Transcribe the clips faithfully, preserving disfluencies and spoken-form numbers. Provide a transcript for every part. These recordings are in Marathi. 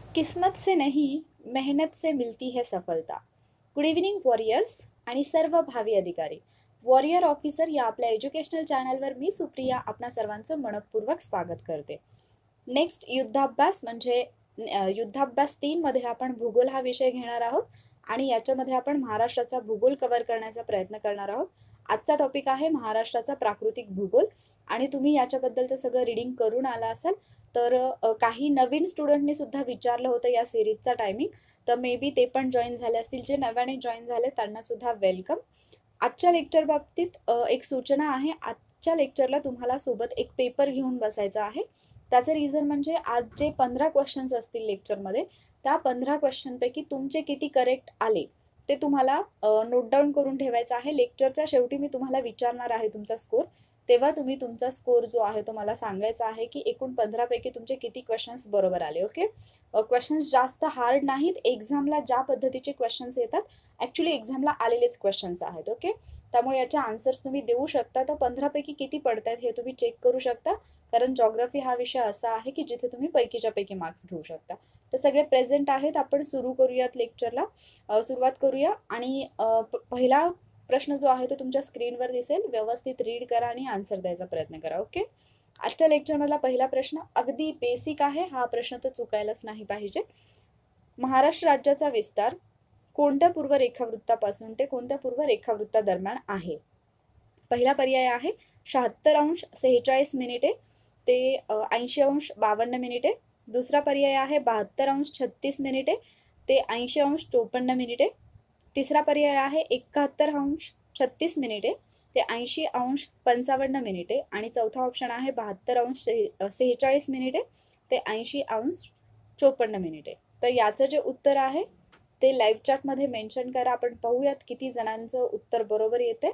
किस्मत से नहीं, मेहनत से मिलती है सफलता. गुड इव्हनिंग वॉरियर्स आणि सर्व भावी अधिकारी. वॉरियर ऑफिसर या आपल्या एज्युकेशनल चॅनलवर मी सुप्रिया आपणा सर्वांचं मनपूर्वक स्वागत करते. नेक्स्ट युद्धाभ्यास म्हणजे अ, युद्धाभ्यास तीन मध्ये आपण भूगोल हा विषय घेणार आहोत आणि याच्यामध्ये आपण महाराष्ट्राचा भूगोल कव्हर करण्याचा प्रयत्न करणार आहोत. आजचा टॉपिक आहे महाराष्ट्राचा प्राकृतिक भूगोल आणि तुम्ही याच्याबद्दलचं सगळं रीडिंग करून आला असाल तर अ, काही नवीन स्टुडंटनी सुद्धा विचारलं होतं या सिरीजचा टायमिंग, तर मे बी ते पण जॉईन झाले असतील. जे नव्याने जॉईन झाले त्यांना सुद्धा वेलकम. आजच्या लेक्चर बाबतीत अ, एक सूचना आहे. आजच्या लेक्चरला तुम्हाला सोबत एक पेपर घेऊन बसायचा आहे. त्याचं रिझन म्हणजे आज जे पंधरा क्वेश्चन्स असतील लेक्चरमध्ये त्या पंधरा क्वेश्चनपैकी तुमचे किती करेक्ट आले ते तुम्हाला नोट डाऊन करून ठेवायचं आहे. लेक्चरच्या शेवटी मी तुम्हाला विचारणार आहे तुमचा स्कोर, तेव्हा तुम्ही तुमचा स्कोर जो आहे तो मला सांगायचा आहे की एकूण पंधरा पैकी तुमचे किती क्वेश्चन्स बरोबर आले. ओके, क्वेश्चन्स जास्त हार्ड नाहीत. एक्झामला ज्या पद्धतीचे क्वेश्चन्स येतात ॲक्च्युली एक्झामला आलेलेच क्वेश्चन्स आहेत. ओके, त्यामुळे याचे आन्सर्स तुम्ही देऊ शकता. तर पंधरा पैकी किती पडतात हे तुम्ही चेक करू शकता, कारण जॉग्राफी हा विषय असा आहे की जिथे तुम्ही पैकीच्या पैकी मार्क्स घेऊ शकता. तर सगळे प्रेझेंट आहेत. आपण सुरू करूयात लेक्चरला. सुरुवात करूया आणि पहिला प्रश्न जो आहे तो तुमच्या स्क्रीनवर दिसेल. व्यवस्थित रीड करा आणि आन्सर द्यायचा प्रयत्न करा. ओके, आजच्या लेक्चरमधला पहिला प्रश्न अगदी बेसिक आहे. हा प्रश्न तर चुकायलाच नाही पाहिजे. महाराष्ट्र राज्याचा विस्तार कोणत्या पूर्व रेखावृत्तापासून ते कोणत्या पूर्व रेखावृत्तादरम्यान आहे? पहिला पर्याय आहे शहात्तर अंश सेहेचाळीस मिनिटे ते ऐंशी अंश बावन्न मिनिटे. दुसरा पर्याय आहे बहात्तर अंश छत्तीस मिनिटे ते ऐंशी अंश चोपन्न मिनिटे. तिसरा पर्याय आहे एकाहत्तर अंश छत्तीस मिनिटे ते ऐंशी अंश पंचावन्न मिनिटे. आणि चौथा ऑप्शन आहे बहात्तर अंश सेहेचाळीस मिनिटे ते ऐंशी अंश चोपन्न मिनिटे. तर याचं जे उत्तर आहे ते लाईव्ह चॅटमध्ये मेन्शन करा. आपण पाहूयात किती जणांचं उत्तर बरोबर येते.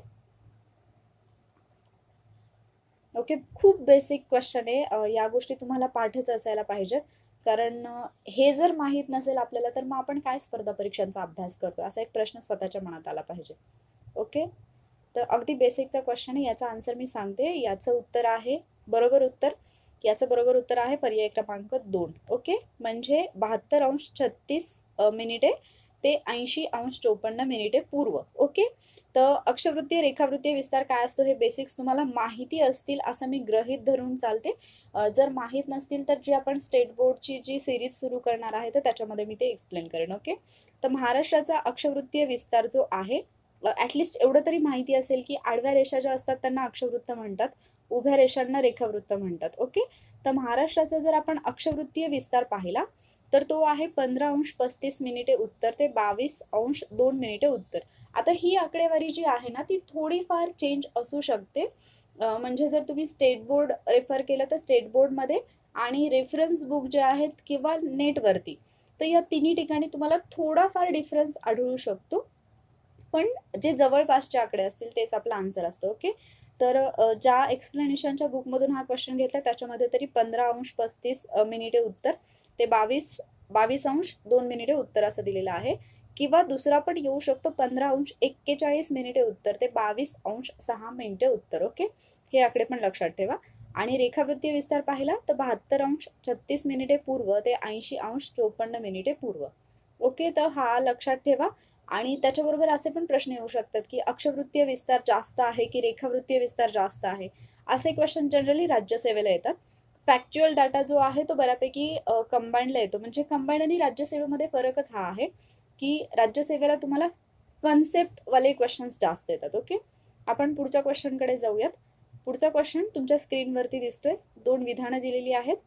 ओके, खूप बेसिक क्वेश्चन आहे. या गोष्टी तुम्हाला पाठच असायला पाहिजेत, कारण हे जर माहीत नसेल आपल्याला तर मग आपण काय स्पर्धा परीक्षांचा अभ्यास करतो असा एक प्रश्न स्वतःच्या मनात आला पाहिजे. ओके, तर अगदी बेसिकचा क्वेश्चन आहे. याचा आन्सर मी सांगते. याचं उत्तर आहे बरोबर उत्तर याचं बरोबर उत्तर आहे पर्याय क्रमांक दोन. ओके, म्हणजे बहात्तर अंश छत्तीस मिनिटे ते ऐंशी अंश चोपन्न मिनिटे पूर्व. ओके, तर अक्षवृत्तीय रेखावृत्तीय विस्तार काय असतो हे बेसिक्स तुम्हाला माहिती असतील असं मी गृहीत धरून चालते. जर माहीत नसतील तर जी आपण स्टेट बोर्डची जी सिरीज सुरू करणार आहे तर त्याच्यामध्ये मी ते एक्सप्लेन करेन. ओके, तर महाराष्ट्राचा अक्षवृत्तीय विस्तार जो आहे ॲटलिस्ट एवढं तरी माहिती असेल की आडव्या रेषा ज्या असतात त्यांना अक्षवृत्त म्हणतात, उभ्या रेषांना रेखावृत्त म्हणतात. ओके, तर महाराष्ट्राचा जर आपण अक्षवृत्तीय विस्तार पाहिला तर तो आहे पंधरा अंश पस्तीस मिनिटे उत्तर ते बावीस अंश दोन मिनिटे उत्तर. आता ही आकडेवारी जी आहे ना ती थोडीफार चेंज असू शकते. म्हणजे जर तुम्ही स्टेट बोर्ड रेफर केलं तर स्टेट बोर्डमध्ये आणि रेफरन्स बुक जे आहेत किंवा नेटवरती तर या तिन्ही ठिकाणी तुम्हाला थोडाफार डिफरन्स आढळू शकतो, पण जे जवळपासचे आकडे असतील तेच आपला आन्सर असतं. ओके, तर ज्या एक्सप्लेनेशनच्या बुकमधून हा क्वेश्चन घेतला त्याच्यामध्ये तरी पंधरा अंश पस्तीस मिनिटे उत्तर ते बावीस बावीस अंश दोन मिनिटे उत्तर असं दिलेलं आहे. किंवा दुसरा पण येऊ शकतो पंधरा अंश एक्केचाळीस मिनिटे उत्तर ते बावीस अंश सहा मिनिटे उत्तर. ओके, हे आकडे पण लक्षात ठेवा. आणि रेखावृत्तीय विस्तार पाहिला तर बहात्तर अंश छत्तीस मिनिटे पूर्व ते ऐंशी अंश चोपन्न मिनिटे पूर्व. ओके, तर हा लक्षात ठेवा. आणि त्याच्याबरोबर असे पण प्रश्न येऊ शकतात की अक्षवृत्तीय विस्तार जास्त आहे की रेखावृत्तीय विस्तार जास्त आहे, असे क्वेश्चन जनरली राज्यसेवेला येतात. फॅक्च्युअल डाटा जो आहे तो बऱ्यापैकी कंबाईंडला येतो. म्हणजे कंबाईंड आणि राज्यसेवेमध्ये फरकच हा आहे की राज्यसेवेला तुम्हाला कन्सेप्टवाले क्वेश्चन्स जास्त येतात. ओके, आपण पुढच्या क्वेश्चनकडे जाऊयात. पुढचा क्वेश्चन तुमच्या स्क्रीनवरती दिसतोय. दोन विधानं दिलेली आहेत,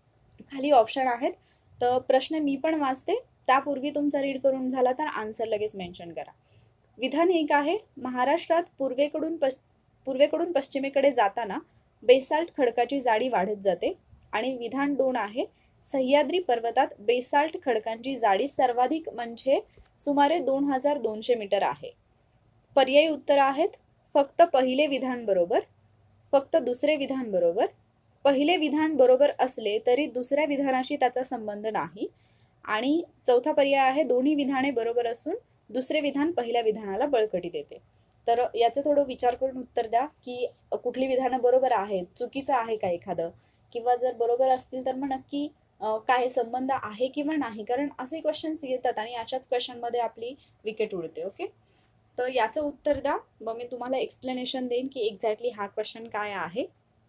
खाली ऑप्शन आहेत. तर प्रश्न मी पण वाचते, त्यापूर्वी तुमचा रीड करून झाला तर आन्सर लगेच मेन्शन करा. विधान एक आहे महाराष्ट्रात पूर्वेकडून पश पूर्वेकडून पश्चिमेकडे जाताना बेसाल्ट खडकाची जाडी वाढत जाते. आणि विधान दोन आहे सह्याद्री पर्वतात बेसाल्ट खडकांची जाडी सर्वाधिक म्हणजे सुमारे दोन हजार दोनशे मीटर आहे. पर्यायी उत्तर आहेत फक्त पहिले विधान बरोबर, फक्त दुसरे विधान बरोबर, पहिले विधान बरोबर असले तरी दुसऱ्या विधानाशी त्याचा संबंध नाही, आणि चौथा पर्याय आहे दोन्ही विधाने बरोबर असून दुसरे विधान पहिल्या विधानाला बळकटी देते. तर याचं थोडं विचार करून उत्तर द्या की कुठली विधानं बरोबर आहेत, चुकीचं आहे का एखादं, किंवा जर बरोबर असतील तर मग नक्की काय संबंध आहे किंवा नाही, कारण असे क्वेश्चन्स येतात आणि अशाच क्वेश्चनमध्ये आपली विकेट उडते. ओके, तर याचं उत्तर द्या, मग मी तुम्हाला एक्सप्लेनेशन देईन की एक्झॅक्टली हा क्वेश्चन काय आहे.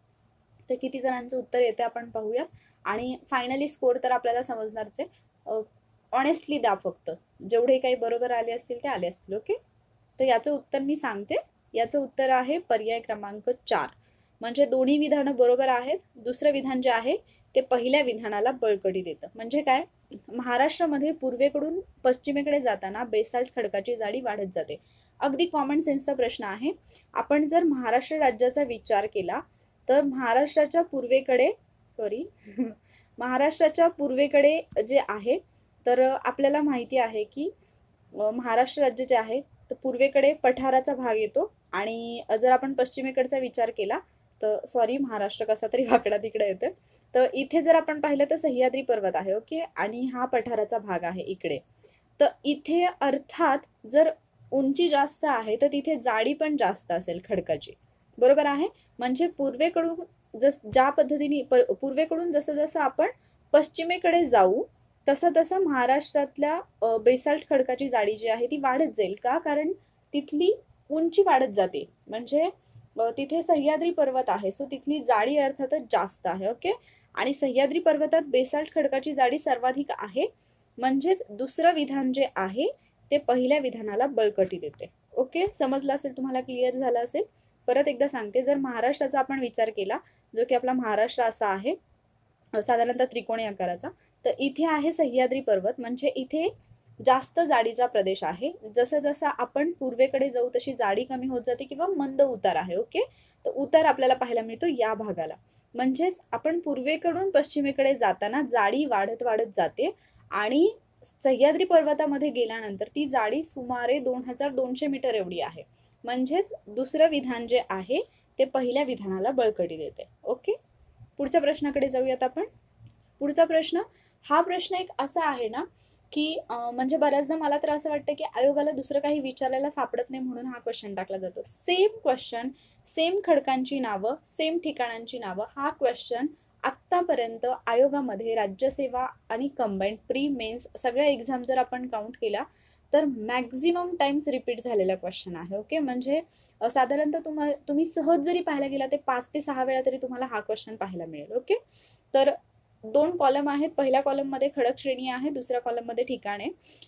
तर किती जणांचं उत्तर येते आपण पाहूया आणि फायनली स्कोर तर आपल्याला समजणारच आहे. ऑनेस्टली द्या, फक्त जेवढे काही बरोबर आले असतील ते आले असतील. ओके, तर याचं उत्तर मी सांगते. याचं उत्तर आहे पर्याय क्रमांक चार, म्हणजे दोन्ही विधानं बरोबर आहेत. दुसरं विधान जे आहे ते पहिल्या विधानाला बळकटी देतं. म्हणजे काय, महाराष्ट्रामध्ये पूर्वेकडून पश्चिमेकडे जाताना बेसाल्ट खडकाची जाडी वाढत जाते. अगदी कॉमन सेन्सचा प्रश्न आहे. आपण जर महाराष्ट्र राज्याचा विचार केला तर महाराष्ट्राच्या पूर्वेकडे सॉरी महाराष्ट्राच्या पूर्वेकडे जे आहे तर आपल्याला माहिती आहे की महाराष्ट्र राज्य जे आहे तर पूर्वेकडे पठाराचा भाग येतो आणि जर आपण पश्चिमेकडचा विचार केला तर सॉरी महाराष्ट्र कसा तरी वाकडा तिकडे येतं. तर इथे जर आपण पाहिलं तर सह्याद्री पर्वत आहे. ओके, आणि हा पठाराचा भाग आहे इकडे. तर इथे अर्थात जर उंची जास्त आहे तर तिथे जाडी पण जास्त असेल खडकाची, बरोबर आहे. म्हणजे पूर्वेकडून जस ज्या पद्धतीने पूर्वेकडून जसं जसं आपण पश्चिमेकडे जाऊ तसं तसं महाराष्ट्रातल्या बेसाल्ट खडकाची जाडी जी आहे ती वाढत जाईल. का, कारण तिथली उंची वाढत जाते, म्हणजे तिथे सह्याद्री पर्वत आहे, सो तिथली जाडी अर्थातच जास्त आहे. ओके, आणि सह्याद्री पर्वतात बेसाल्ट खडकाची जाडी सर्वाधिक आहे, म्हणजेच दुसरं विधान जे आहे ते पहिल्या विधानाला बळकटी देते. ओके, समजलं असेल तुम्हाला, क्लिअर झालं असेल. परत एकदा सांगते, जर महाराष्ट्राचा आपण विचार केला, जो की आपला महाराष्ट्र असा आहे साधारणतः त्रिकोणी आकाराचा, तर इथे आहे सह्याद्री पर्वत, म्हणजे इथे जास्त जाडीचा प्रदेश आहे. जसं जसं आपण पूर्वेकडे जाऊ तशी जाडी कमी होत जाते किंवा मंद उतार आहे. ओके, तर उतार आपल्याला पाहायला मिळतो या भागाला, म्हणजेच आपण पूर्वेकडून पश्चिमेकडे जाताना जाडी वाढत वाढत जाते आणि सह्याद्री पर्वतामध्ये गेल्यानंतर ती जाडी सुमारे दोन हजार दोनशे मीटर एवढी आहे. म्हणजेच दुसरं विधान जे आहे ते पहिल्या विधानाला बळकटी देते. ओके, पुढच्या प्रश्नाकडे जाऊयात आपण. पुढचा प्रश्न, हा प्रश्न एक असा आहे ना की म्हणजे बऱ्याचदा मला तर असं वाटतं की आयोगाला दुसरं काही विचारायला सापडत नाही म्हणून हा क्वेश्चन टाकला जातो. सेम क्वेश्चन, सेम खडकांची नावं, सेम ठिकाणांची नावं, हा क्वेश्चन आत्तापर्यंत आयोगामध्ये राज्यसेवा आणि कंबाईंड प्री मेन्स सगळ्या एक्झाम जर आपण काउंट केला तर मॅक्झिमम टाइम्स रिपीट झालेला क्वेश्चन आहे. ओके, म्हणजे साधारणतः तुम्हाला तुम्ही सहज जरी पाहायला गेला ते पाच ते सहा वेळा तरी तुम्हाला हा क्वेश्चन पाहायला मिळेल. ओके, तर दोन कॉलम आहेत. पहिल्या कॉलममध्ये खडक श्रेणी आहे, दुसऱ्या कॉलममध्ये ठिकाणे.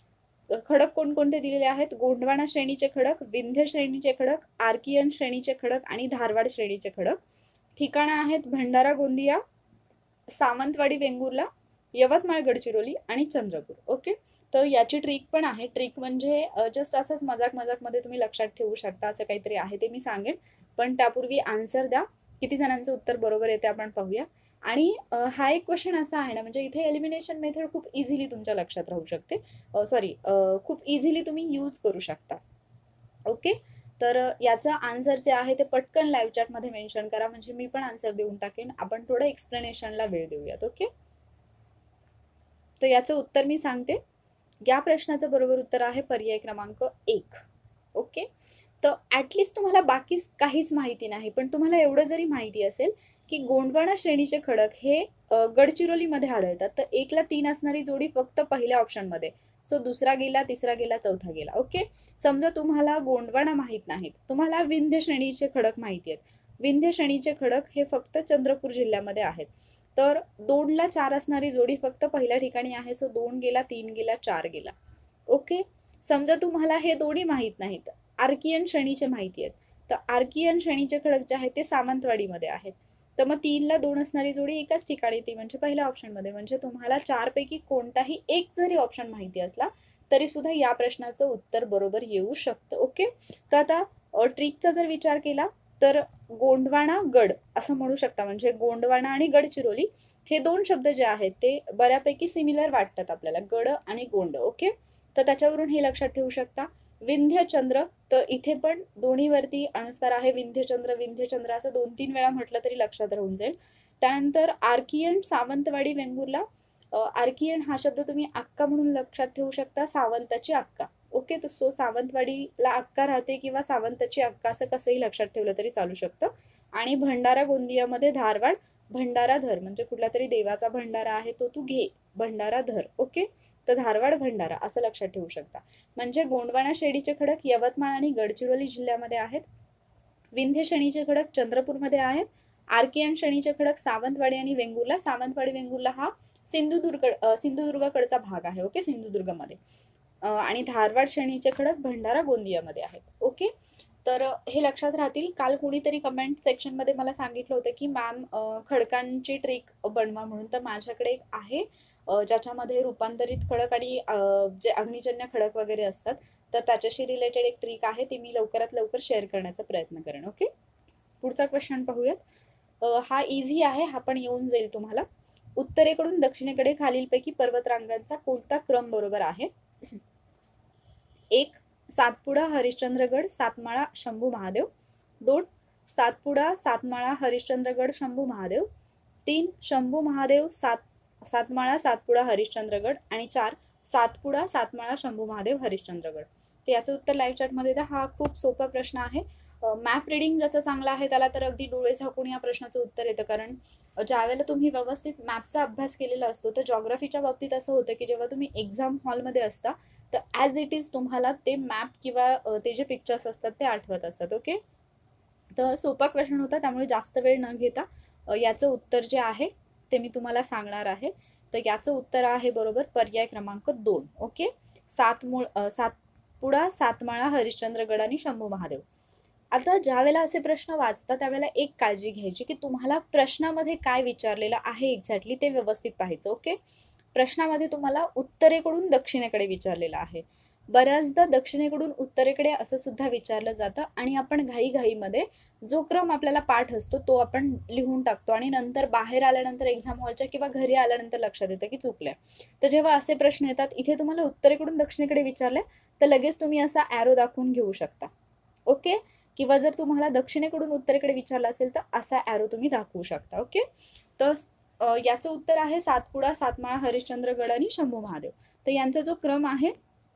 खडक कोणकोणते दिलेले आहेत, गोंडवाना श्रेणीचे खडक, विंध्य श्रेणीचे खडक, आर्कियन श्रेणीचे खडक आणि धारवाड श्रेणीचे खडक. ठिकाणं आहेत भंडारा गोंदिया, सावंतवाडी वेंगुर्ला, यवतमाळ गडचिरोली आणि चंद्रपूर. ओके, तर याची ट्रिक पण आहे. ट्रिक म्हणजे जस्ट असंच मजाक मजाकमध्ये तुम्ही लक्षात ठेवू शकता असं काहीतरी आहे, ते मी सांगेन. पण त्यापूर्वी आन्सर द्या, किती जणांचं उत्तर बरोबर येते आपण पाहूया. आणि हा एक क्वेश्चन असा आहे ना, म्हणजे इथे एलिमिनेशन मेथड खूप इझिली तुमच्या लक्षात राहू शकते, सॉरी खूप इझिली तुम्ही यूज करू शकता. ओके, तर याचा आन्सर जे आहे ते पटकन लाईव्ह चॅटमध्ये मेन्शन करा, म्हणजे मी पण आन्सर देऊन टाकेन. आपण थोडं एक्सप्लेनेशनला वेळ देऊयात. ओके, तर याचं उत्तर मी सांगते. या प्रश्नाचं बरोबर उत्तर आहे पर्याय क्रमांक एक. ओके, तर ॲटलिस्ट तुम्हाला बाकी काहीच माहिती नाही, पण तुम्हाला एवढं जरी माहिती असेल की गोंडवाना श्रेणीचे खडक हे गडचिरोलीमध्ये आढळतात, तर एकला तीन असणारी जोडी फक्त पहिल्या ऑप्शनमध्ये, सो दुसरा गेला, तिसरा गेला, चौथा गेला. ओके, समजा तुम्हाला गोंडवाना माहीत नाहीत, तुम्हाला विंध्य श्रेणीचे खडक माहिती आहेत. विंध्य श्रेणीचे खडक हे फक्त चंद्रपूर जिल्ह्यामध्ये आहेत, तर दोनला चार असणारी जोडी फक्त पहिल्या ठिकाणी आहे, सो दोन गेला, तीन गेला, चार गेला. ओके, समजा तुम्हाला हे दोन्ही माहीत नाहीत, आर्कियन श्रेणीचे माहिती आहेत, तर आर्कियन श्रेणीचे खडक जे आहेत ते सावंतवाडीमध्ये आहेत, तर मग तीनला दोन असणारी जोडी एकाच ठिकाणी ती म्हणजे पहिल्या ऑप्शनमध्ये. म्हणजे तुम्हाला चारपैकी कोणताही एक जरी ऑप्शन माहिती असला तरी सुद्धा या प्रश्नाचं उत्तर बरोबर येऊ शकतं. ओके, तर आता ट्रिकचा जर विचार केला तर गोंडवाना गड असं म्हणू शकता, म्हणजे गोंडवाना आणि गडचिरोली हे दोन शब्द जे आहेत ते बऱ्यापैकी सिमिलर वाटतात आपल्याला, गड आणि गोंड. ओके, तर त्याच्यावरून हे लक्षात ठेवू शकता. विंध्यचंद्र, तर इथे पण दोन्हीवरती अनुस्वार आहे, विंध्यचंद्र विंध्यचंद्र असं दोन तीन वेळा म्हटलं तरी लक्षात राहून जाईल. त्यानंतर आर्कियन सावंतवाडी वेंगुर्ला, आर्कियन हा शब्द तुम्ही अक्का म्हणून लक्षात ठेवू शकता, सावंताची अक्का. ओके, तर सो सावंतवाडीला अक्का राहते किंवा सावंताची अक्का असं कसंही लक्षात ठेवलं तरी चालू शकतं. आणि भंडारा गोंदियामध्ये धारवाड, भंडारा धर, म्हणजे कुठला तरी देवाचा भंडारा आहे तो तू घे, भंडारा धर. ओके, तर धारवाड भंडारा असं लक्षात ठेवू शकता. म्हणजे गोंडवाना शेळीचे खडक यवतमाळ आणि गडचिरोली जिल्ह्यामध्ये आहेत. विंध्य शनीचे खडक चंद्रपूरमध्ये आहेत. आर्कियन शनीचे खडक सावंतवाडी आणि वेंगुर्ला. सावंतवाडी वेंगुर्ला हा सिंधुदुर्ग सिंधुदुर्गाकडचा भाग आहे. ओके, सिंधुदुर्गमध्ये. आणि धारवाड शनीचे खडक भंडारा गोंदियामध्ये आहेत. ओके, तर हे लक्षात राहतील. काल कोणीतरी कमेंट सेक्शन मध्ये मला सांगितलं होतं की मॅम खडकांची ट्रिक बनवा म्हणून, तर माझ्याकडे एक आहे ज्याच्यामध्ये रूपांतरित खडक आणि जे अग्निजन्य खडक वगैरे असतात, तर त्याच्याशी रिलेटेड एक ट्रिक आहे, ती मी लवकरात लवकर शेअर करण्याचा प्रयत्न करेन. ओके, पुढचा क्वेश्चन पाहूयात. हा इझी आहे, हा पण येऊन जाईल तुम्हाला. उत्तरेकडून दक्षिणेकडे खालीलपैकी पर्वतरांगांचा कोणता क्रम बरोबर आहे? एक, सातपुडा हरिश्चंद्रगड सातमाळा शंभू महादेव. दोन, सातपुडा सातमाळा हरिश्चंद्रगड शंभू महादेव. तीन, शंभू महादेव सात सातमाळा सातपुडा हरिश्चंद्रगड. आणि चार, सातपुडा सातमाळा शंभू महादेव हरिश्चंद्रगड. तर याचं उत्तर लाईव्ह चॅट मध्ये द्या. हा खूप सोपा प्रश्न आहे. मॅप रिडिंग ज्याचं चांगला आहे त्याला तर अगदी डोळे झाकून या प्रश्नाचं उत्तर येतं, कारण ज्यावेळेला तुम्ही व्यवस्थित मॅपचा अभ्यास केलेला असतो, तर जॉग्राफीच्या बाबतीत असं होतं की जेव्हा तुम्ही एक्झाम हॉलमध्ये असता तर ॲज इट इज तुम्हाला ते मॅप किंवा ते जे पिक्चर्स असतात ते आठवत असतात. ओके, तर सोपा क्वेश्चन होता, त्यामुळे जास्त वेळ न घेता याचं उत्तर जे आहे ते मी तुम्हाला सांगणार आहे. तर याचं उत्तर आहे बरोबर पर्याय क्रमांक दोन. ओके, सातमूळ सातपुडा सातमाळा हरिश्चंद्रगड आणि शंभू महादेव. आता ज्या वेळेला असे प्रश्न वाचता त्यावेळेला एक काळजी घ्यायची की तुम्हाला प्रश्नामध्ये काय विचारलेलं आहे एक्झॅक्टली ते व्यवस्थित पाहायचं. ओके, प्रश्नामध्ये तुम्हाला उत्तरेकडून दक्षिणेकडे विचारलेलं आहे. बऱ्याचदा दक्षिणेकडून उत्तरेकडे असं सुद्धा विचारलं जातं आणि आपण घाईघाईमध्ये जो क्रम आपल्याला पाठ असतो तो आपण लिहून टाकतो आणि नंतर बाहेर आल्यानंतर एक्झाम हॉलच्या किंवा घरी आल्यानंतर लक्षात येतं की चुकलंय. तर जेव्हा असे प्रश्न येतात, इथे तुम्हाला उत्तरेकडून दक्षिणेकडे विचारले तर लगेच तुम्ही असा ॲरो दाखवून घेऊ शकता. ओके, किंवा जर तुम्हाला दक्षिणेकडून उत्तरेकडे विचारलं असेल तर असा ॲरो तुम्ही दाखवू शकता. ओके, तर याचं उत्तर आहे सातपुडा सातमाळा हरिश्चंद्रगड आणि शंभू महादेव. तर यांचा जो क्रम आहे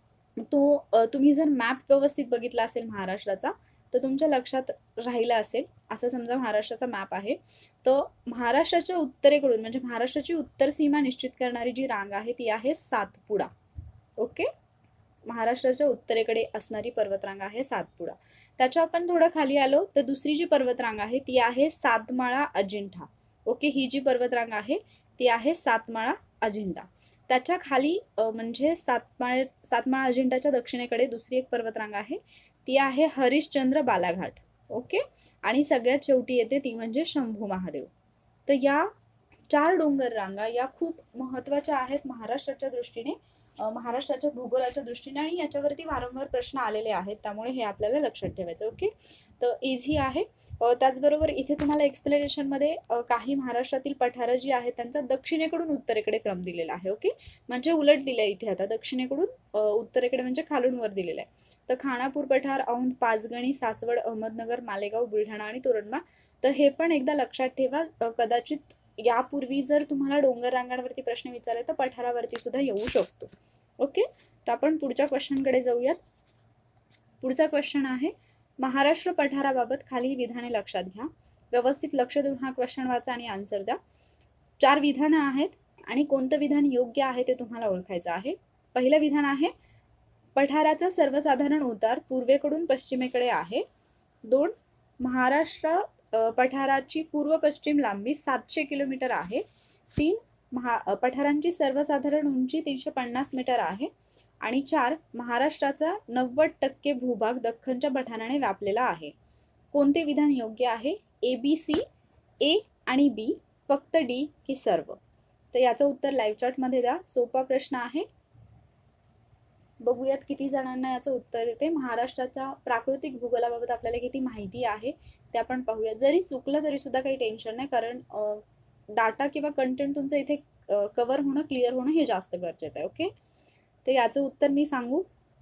तो तुम्ही जर मॅप व्यवस्थित बघितला असेल महाराष्ट्राचा तर तुमच्या लक्षात राहिला असेल. असं समजा महाराष्ट्राचा मॅप आहे, तर महाराष्ट्राच्या उत्तरेकडून म्हणजे महाराष्ट्राची उत्तर सीमा निश्चित करणारी जी रांग आहे ती आहे सातपुडा. ओके, महाराष्ट्राच्या उत्तरेकडे असणारी पर्वतरांग आहे सातपुडा. त्याच्या आपण थोडं खाली आलो तर दुसरी जी पर्वतरांग आहे ती आहे सातमाळा अजिंठा. ओके, ही जी पर्वतरांग आहे ती आहे सातमाळा अजिंठा. त्याच्या खाली म्हणजे सातमाळ सातमाळा अजिंठाच्या दक्षिणेकडे दुसरी एक पर्वतरांग आहे ती आहे हरिश्चंद्र बालाघाट. ओके, आणि सगळ्यात शेवटी येते ती म्हणजे शंभू महादेव. तर या चार डोंगर रांगा या खूप महत्वाच्या आहेत महाराष्ट्राच्या दृष्टीने, महाराष्ट्राच्या भूगोलाच्या दृष्टीने, आणि याच्यावरती वारंवार प्रश्न आलेले आहेत, त्यामुळे हे आपल्याला लक्षात ठेवायचं. ओके, तर इझी आहे. त्याचबरोबर इथे तुम्हाला एक्सप्लेनेशन मध्ये काही महाराष्ट्रातील पठारं जी आहेत त्यांचा दक्षिणेकडून उत्तरेकडे क्रम दिलेला आहे. ओके, म्हणजे उलट दिलंय इथे, आता दक्षिणेकडून उत्तरेकडे म्हणजे खालून वर दिलेलं आहे. तर खानापूर पठार, औंध, पाचगणी, सासवड, अहमदनगर, मालेगाव, बुलढाणा आणि तोरणमाळ. तर हे पण एकदा लक्षात ठेवा. कदाचित यापूर्वी जर तुम्हाला डोंगर रांगांवरती प्रश्न विचारले तर पठारावरती सुद्धा येऊ शकतो. ओके, तर आपण पुढच्या क्वेश्चनकडे जाऊयात. पुढचा क्वेश्चन आहे महाराष्ट्र पठाराबाबत खालील विधाने लक्षात घ्या. व्यवस्थित लक्ष देऊन हा क्वेश्चन वाचा आणि आन्सर द्या. चार विधानं आहेत आणि कोणतं विधान योग्य आहे ते तुम्हाला ओळखायचं आहे. पहिलं विधान आहे पठाराचा सर्वसाधारण उतार पूर्वेकडून पश्चिमेकडे आहे. दोन, महाराष्ट्र पठाराची पूर्व पश्चिम लांबी सातशे किलोमीटर आहे. तीन, महा पठारांची सर्वसाधारण उंची तीनशे पन्नास मीटर आहे. आणि चार, महाराष्ट्राचा नव्वद टक्के भूभाग दख्खनच्या पठाराने व्यापलेला आहे. कोणते विधान योग्य आहे? ए बी सी, ए आणि बी, फक्त डी की सर्व? तर याचं उत्तर लाईव्ह चॅट मध्ये द्या. सोपा प्रश्न आहे, बघूयात किती जणांना याचं उत्तर येते. महाराष्ट्राच्या प्राकृतिक भूगोलाबाबत आपल्याला किती माहिती आहे ते आपण पाहूयात. जरी चुकलं तरी सुद्धा काही टेन्शन नाही, कारण डाटा किंवा कंटेंट तुमचं इथे कव्हर होणं, क्लिअर होणं हे जास्त गरजेचं आहे. ओके, तर याचं उत्तर मी सांगू,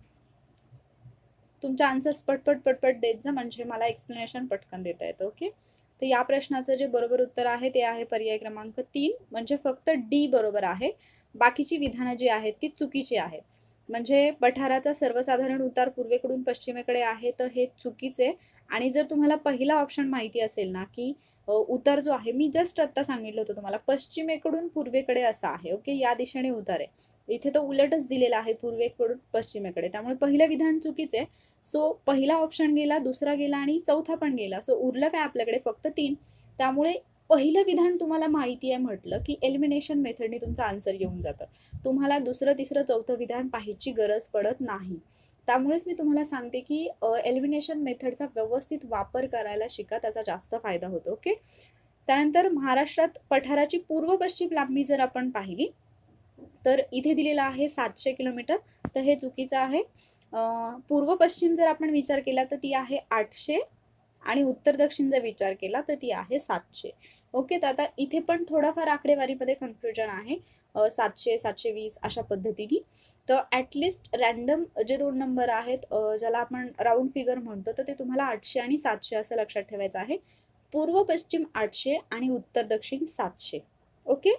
तुमच्या आन्सर्स पटपट पटपट देत जा म्हणजे मला एक्सप्लेनेशन पटकन देता येतं. ओके, तर या प्रश्नाचं जे बरोबर उत्तर आहे ते आहे पर्याय क्रमांक तीन, म्हणजे फक्त डी बरोबर आहे. बाकीची विधानं जी आहेत ती चुकीची आहेत. म्हणजे पठाराचा सर्वसाधारण उतार पूर्वेकडून पश्चिमेकडे आहे तर हे चुकीचे. आणि जर तुम्हाला पहिला ऑप्शन माहिती असेल ना की उतार जो आहे मी जस्ट आता सांगितलं होतं तुम्हाला, पश्चिमेकडून पूर्वेकडे असा आहे. ओके, या दिशेने उतार आहे. इथे तो उलटच दिलेला आहे, पूर्वेकडून पश्चिमेकडे, त्यामुळे पहिलं विधान चुकीचं आहे. सो पहिला ऑप्शन गेला, दुसरा गेला आणि चौथा पण गेला. सो उरलं काय आपल्याकडे फक्त तीन. त्यामुळे पहिलं विधान तुम्हाला माहिती आहे म्हटलं की एलिमिनेशन मेथडने तुमचं आन्सर येऊन जातं. तुम्हाला दुसरं तिसरं चौथं विधान पाहायची गरज पडत नाही. त्यामुळेच मी तुम्हाला सांगते की एलिमिनेशन मेथडचा व्यवस्थित वापर करायला शिका, त्याचा जास्त फायदा होतो. ओके, त्यानंतर महाराष्ट्रात पठाराची पूर्व पश्चिम लांबी जर आपण पाहिली तर इथे दिलेलं आहे सातशे किलोमीटर, तर हे चुकीचं आहे. पूर्व पश्चिम जर आपण विचार केला तर ती आहे आठशे आणि उत्तर दक्षिण जर विचार केला तर ती आहे सातशे. ओके, तर आता इथे पण थोडाफार आकडेवारीमध्ये कन्फ्युजन आहे, सातशे सातशे वीस अशा पद्धतीने. तर ॲटलिस्ट रॅन्डम जे दोन नंबर आहेत ज्याला आपण राऊंड फिगर म्हणतो, तर ते तुम्हाला आठशे आणि सातशे असं लक्षात ठेवायचं आहे. पूर्व पश्चिम आठशे आणि उत्तर दक्षिण सातशे. ओके,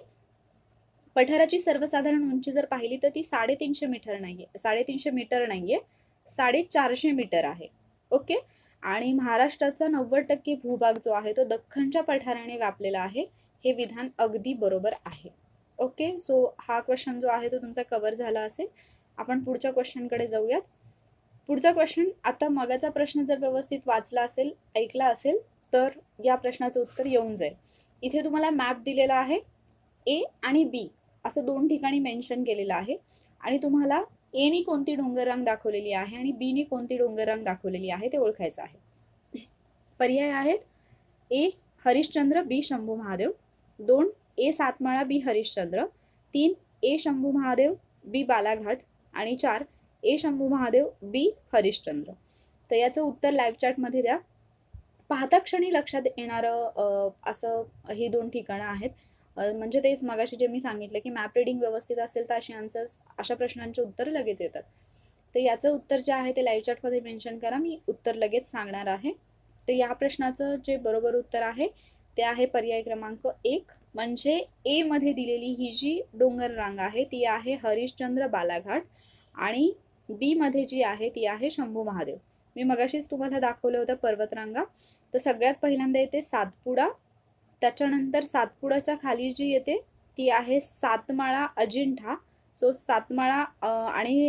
पठाराची सर्वसाधारण उंची जर पाहिली तर ती साडेतीनशे मीटर नाहीये, साडेतीनशे मीटर नाहीये, साडेचारशे मीटर आहे. ओके, आणि महाराष्ट्राचा नव्वद टक्के भूभाग जो आहे तो दख्खनच्या पठाराने व्यापलेला आहे. हे विधान अगदी बरोबर आहे. ओके, सो हा क्वेश्चन जो आहे तो तुमचा कव्हर झाला असेल. आपण पुढच्या क्वेश्चनकडे जाऊयात. पुढचा क्वेश्चन, आता मगाचा प्रश्न जर व्यवस्थित वाचला असेल, ऐकला असेल तर या प्रश्नाचं उत्तर येऊन जाईल. इथे तुम्हाला मॅप दिलेला आहे, ए आणि बी असं दोन ठिकाणी मेन्शन केलेलं आहे आणि तुम्हाला ए नी कोणती डोंगररांग दाखवलेली आहे आणि बी नी कोणती डोंगररांग दाखवलेली आहे ते ओळखायचं आहे. पर्याय आहेत ए हरिश्चंद्र, बी शंभू महादेव, दोन ए सातमाळा, बी हरिश्चंद्र, तीन ए शंभू महादेव, बी बालाघाट आणि चार ए शंभू महादेव, बी हरिश्चंद्र. तर याचं उत्तर लाईव्ह चॅटमध्ये द्या. पाहता क्षणी लक्षात येणारं असं ही दोन ठिकाणं आहेत. म्हणजे तेच मगाशी जे मी सांगितलं की मॅप रिडिंग व्यवस्थित असेल तर अशी आन्सर्स, अशा प्रश्नांचे उत्तर लगेच येतात. तर याचं उत्तर जे आहे ते लाईव्ह चॅटमध्ये मेन्शन करा, मी उत्तर लगेच सांगणार आहे. तर या प्रश्नाचं जे बरोबर उत्तर आहे ते आहे पर्याय क्रमांक एक, म्हणजे ए मध्ये दिलेली ही जी डोंगर रांग आहे ती आहे हरिश्चंद्र बालाघाट आणि बी मध्ये जी आहे ती आहे शंभू महादेव. मी मगाशीच तुम्हाला दाखवलं होतं पर्वतरांगा. तर सगळ्यात पहिल्यांदा येते सातपुडा, त्याच्यानंतर सातपुडाच्या खाली जी येते ती आहे सातमाळा अजिंठा. सो सातमाळा आणि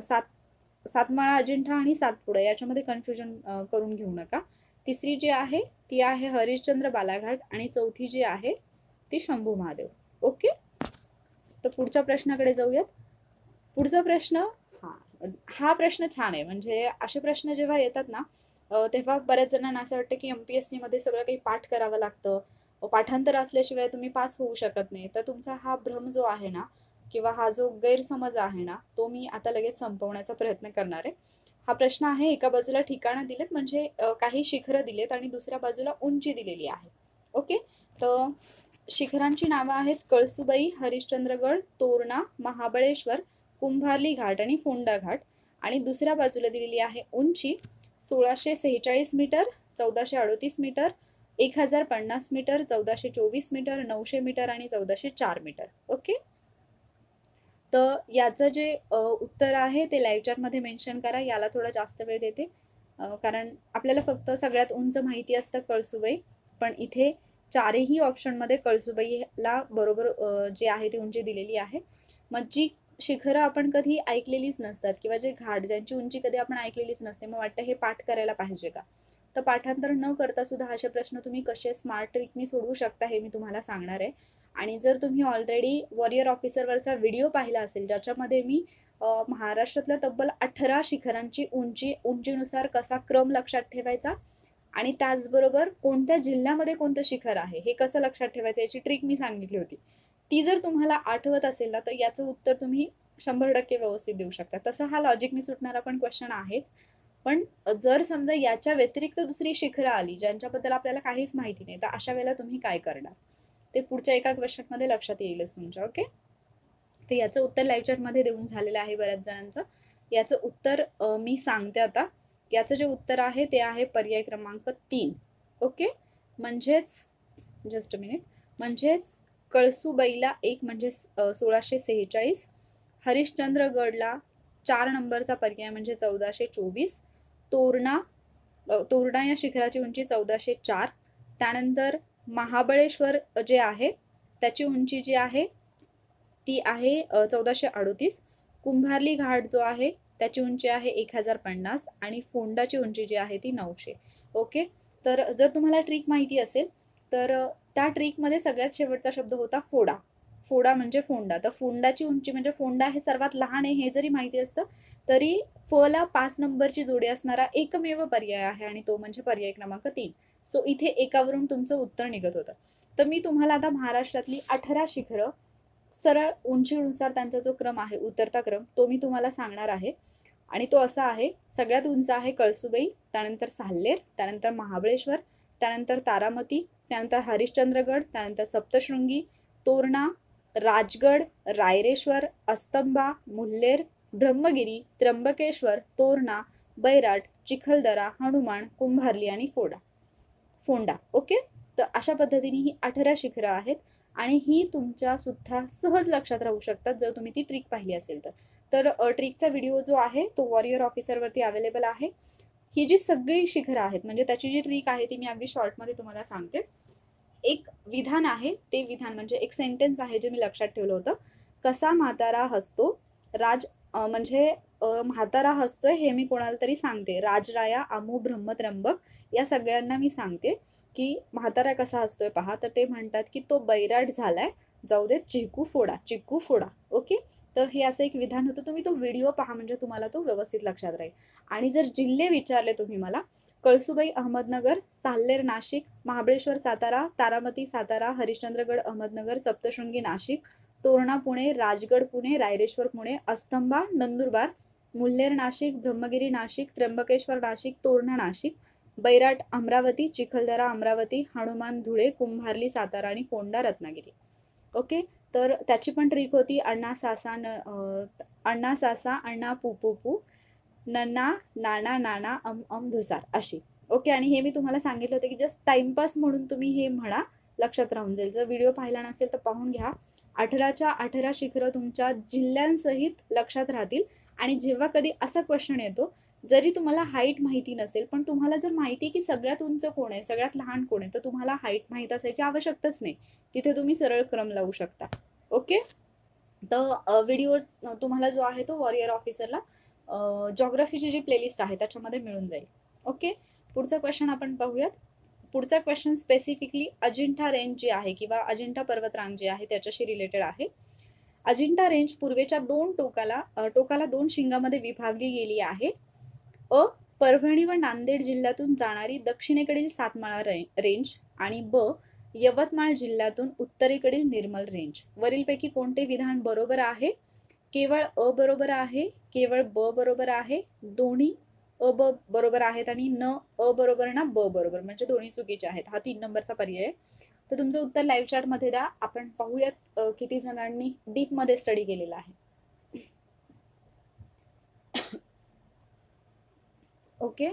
सात सातमाळा अजिंठा आणि सातपुडा याच्यामध्ये कन्फ्युजन करून घेऊ नका. तिसरी जी आहे ती आहे हरिश्चंद्र बालाघाट आणि चौथी जी आहे ती शंभू महादेव. ओके, तर पुढच्या प्रश्नाकडे जाऊयात. पुढचा प्रश्न, हा हा प्रश्न छान आहे. म्हणजे असे प्रश्न जेव्हा येतात ना तेव्हा बऱ्याच जणांना असं वाटतं की एमपीएससी मध्ये सगळं काही पाठ करावं लागतं, पाठांतर असल्याशिवाय तुम्ही पास होऊ शकत नाही. तर तुमचा हा भ्रम जो आहे ना किंवा हा जो गैरसमज आहे ना तो मी आता लगेच संपवण्याचा प्रयत्न करणार आहे. हा प्रश्न आहे, एका बाजूला ठिकाणं दिलेत म्हणजे काही शिखरं दिलेत आणि दुसऱ्या बाजूला उंची दिलेली आहे. ओके, तर शिखरांची नावं आहेत कळसुबाई, हरिश्चंद्रगड, तोरणा, महाबळेश्वर, कुंभारली घाट आणि फोंडा घाट. आणि दुसऱ्या बाजूला दिलेली आहे उंची सोळाशे सेहेचाळीस मीटर, चौदाशे अडोतीस मीटर, एक हजार पन्नास मीटर, चौदाशे चोवीस मीटर, नऊशे मीटर आणि चौदाशे चार मीटर. ओके, तर याचं जे उत्तर आहे ते लाईव्ह चॅटमध्ये मेन्शन करा. याला थोडा जास्त वेळ देते कारण आपल्याला फक्त सगळ्यात उंच माहिती असतं कळसुबाई, पण इथे चारही ऑप्शनमध्ये कळसुबाईला बरोबर जे आहे ती उंची दिलेली आहे. मग जी शिखरं आपण कधी ऐकलेलीच नसतात किंवा जे घाट ज्यांची उंची कधी आपण ऐकलेलीच नसते, मग वाटतं हे पाठ करायला पाहिजे का? तर पाठांतर न करता सुद्धा असे प्रश्न तुम्ही कसे स्मार्ट ट्रिकनी सोडवू शकता हे मी तुम्हाला सांगणार आहे. आणि जर तुम्ही ऑलरेडी वॉरियर ऑफिसरवरचा व्हिडिओ पाहिला असेल ज्याच्यामध्ये मी महाराष्ट्रातल्या तब्बल अठरा शिखरांची उंची उंचीनुसार कसा क्रम लक्षात ठेवायचा आणि त्याचबरोबर कोणत्या जिल्ह्यामध्ये कोणतं शिखर आहे हे कसं लक्षात ठेवायचं याची ट्रिक मी सांगितली होती, ती जर तुम्हाला आठवत असेल ना तर याचं उत्तर तुम्ही शंभर टक्के व्यवस्थित देऊ शकता. तसं हा लॉजिकनी सुटणारा पण क्वेश्चन आहेच, पण जर समजा याच्या व्यतिरिक्त दुसरी शिखरं आली ज्यांच्याबद्दल आपल्याला काहीच माहिती नाही तर अशा वेळेला तुम्ही काय करणार ते पुढच्या एका क्वेश्चनमध्ये लक्षात येईलच तुमच्या. ओके, तर याचं उत्तर लाईव्ह चॅटमध्ये देऊन झालेलं आहे बऱ्याच जणांचं. याचं उत्तर मी सांगते आता. याचं जे उत्तर आहे ते आहे पर्याय क्रमांक तीन. ओके, म्हणजेच जस्ट अ मिनिट, म्हणजेच कळसुबाईला एक म्हणजे सोळाशे सेहेचाळीस, हरिश्चंद्रगडला चार नंबरचा पर्याय म्हणजे चौदाशे चोवीस, तोरणा तोरणा या शिखराची उंची चौदाशे चार, त्यानंतर महाबळेश्वर जे आहे त्याची उंची जी आहे ती आहे चौदाशे अडोतीस. कुंभार्ली घाट जो आहे त्याची उंची आहे एक हजार पन्नास आणि फोंडाची उंची जी आहे ती नऊशे. ओके, तर जर तुम्हाला ट्रिक माहिती असेल तर त्या ट्रिकमध्ये सगळ्यात शेवटचा शब्द होता फोडा. फोडा म्हणजे फोंडा. तर फोंडाची उंची म्हणजे फोंडा हे सर्वात लहान आहे हे जरी माहिती असतं तरी फ ला पाच नंबरची जोडी असणारा एकमेव पर्याय आहे आणि तो म्हणजे पर्याय क्रमांक तीन. सो इथे एकावरून तुमचं उत्तर निघत होतं. तर मी तुम्हाला आता महाराष्ट्रातली अठरा शिखरं सरळ उंचीनुसार त्यांचा जो क्रम आहे उतरता क्रम तो मी तुम्हाला सांगणार आहे आणि तो असा आहे. सगळ्यात उंच आहे कळसुबाई, त्यानंतर साल्हेर, त्यानंतर महाबळेश्वर, त्यानंतर तारामती, त्यानंतर हरिश्चंद्रगड, त्यानंतर सप्तशृंगी, तोरणा, राजगड, रायरेश्वर, अस्तंबा, मुल्हेर, ब्रह्मगिरी, त्र्यंबकेश्वर, तोरणा, बैराट, चिखलदरा, हनुमान, कुंभार्ली आणि फोडा फोंडा. ओके, तर अशा पद्धतीने ही अठरा शिखरं आहेत आणि ही तुमच्या सुद्धा सहज लक्षात राहू शकतात जर तुम्ही ती ट्रिक पाहिली असेल तर. तर ट्रिकचा व्हिडिओ जो आहे तो वॉरियर ऑफिसरवरती अवेलेबल आहे. ही जी सगळी शिखरं आहेत म्हणजे त्याची जी ट्रिक आहे ती मी अगदी शॉर्टमध्ये तुम्हाला सांगते. एक विधान आहे, ते विधान म्हणजे एक सेंटेन्स आहे जे मी लक्षात ठेवलं होतं. कसा म्हातारा हसतो राज म्हणजे म्हातारा हसतोय हे मी कोणाला तरी सांगते. राजराया, अमू, ब्रह्मत्रंबक या सगळ्यांना मी सांगते की म्हातारा कसा हसतोय पहा. तर ते म्हणतात की तो बैराट झालाय, जाऊ देत चिकू फोडा, चिकू फोडा. ओके, तर हे असं एक विधान होतं. तुम्ही तो व्हिडिओ पहा म्हणजे तुम्हाला तो व्यवस्थित लक्षात राहील. आणि जर जिल्हे विचारले तुम्ही मला, कळसुबाई अहमदनगर, साल्हेर नाशिक, महाबळेश्वर सातारा, तारामती सातारा, हरिश्चंद्रगड अहमदनगर, सप्तशृंगी नाशिक, तोरणा पुणे, राजगड पुणे, रायरेश्वर पुणे, अस्तंबा नंदुरबार, मुल्हेर नाशिक, ब्रह्मगिरी नाशिक, त्र्यंबकेश्वर नाशिक, तोरणा नाशिक, बैराट अमरावती, चिखलदरा अमरावती, हनुमान धुळे, कुंभार्ली सातारा आणि फोंडा रत्नागिरी. ओके, तर त्याची पण ट्रिक होती अण्णा सासा न अण्णा सासा अण्णा पू पू पू नन्ना नाना नाना अम अम धुसार अशी. ओके, आणि हे मी तुम्हाला सांगितलं होतं की जस्ट टाइमपास म्हणून तुम्ही हे म्हणा, लक्षात राहून जाईल. जर व्हिडिओ पाहिला नसेल तर पाहून घ्या. अठराच्या अठरा शिखरं तुमच्या जिल्ह्यांसहित लक्षात राहतील. आणि जेव्हा कधी असा क्वेश्चन येतो, जरी तुम्हाला हाईट माहिती नसेल पण तुम्हाला जर माहिती की सगळ्यात उंच कोण आहे, सगळ्यात लहान कोण आहे, तर तुम्हाला हाईट माहीत असायची आवश्यकताच नाही. तिथे तुम्ही सरळ क्रम लावू शकता. ओके, तर व्हिडिओ तुम्हाला जो आहे तो वॉरियर ऑफिसरला जॉग्राफीची जी प्लेलिस्ट आहे त्याच्यामध्ये मिळून जाईल. ओके, पुढचा क्वेश्चन आपण पाहूयात. पुढचा क्वेश्चन स्पेसिफिकली अजिंठा रेंज जी आहे किंवा अजिंठा पर्वतरांग जी आहे त्याच्याशी रिलेटेड आहे. अजिंठा रेंज पूर्वेच्या दोन टोकाला टोकाला दोन शिंगामध्ये विभागली गेली आहे. अ परभणी व नांदेड जिल्ह्यातून जाणारी दक्षिणेकडील सातमाळा रेंज आणि ब यवतमाळ जिल्ह्यातून उत्तरेकडील निर्मल रेंज. वरीलपैकी कोणते विधान बरोबर आहे? केवळ अ बरोबर आहे, केवळ ब बरोबर आहे, दोन्ही अ ब बरोबर आहेत आणि न अ बरोबर ना ब बरोबर, म्हणजे दोन्ही चुकीचे आहेत. हा तीन नंबरचा पर्याय आहे. तर तुमचं उत्तर लाईव्ह चॅट मध्ये द्या. आपण पाहूयात किती जणांनी डीप मध्ये स्टडी केलेला आहे. ओके,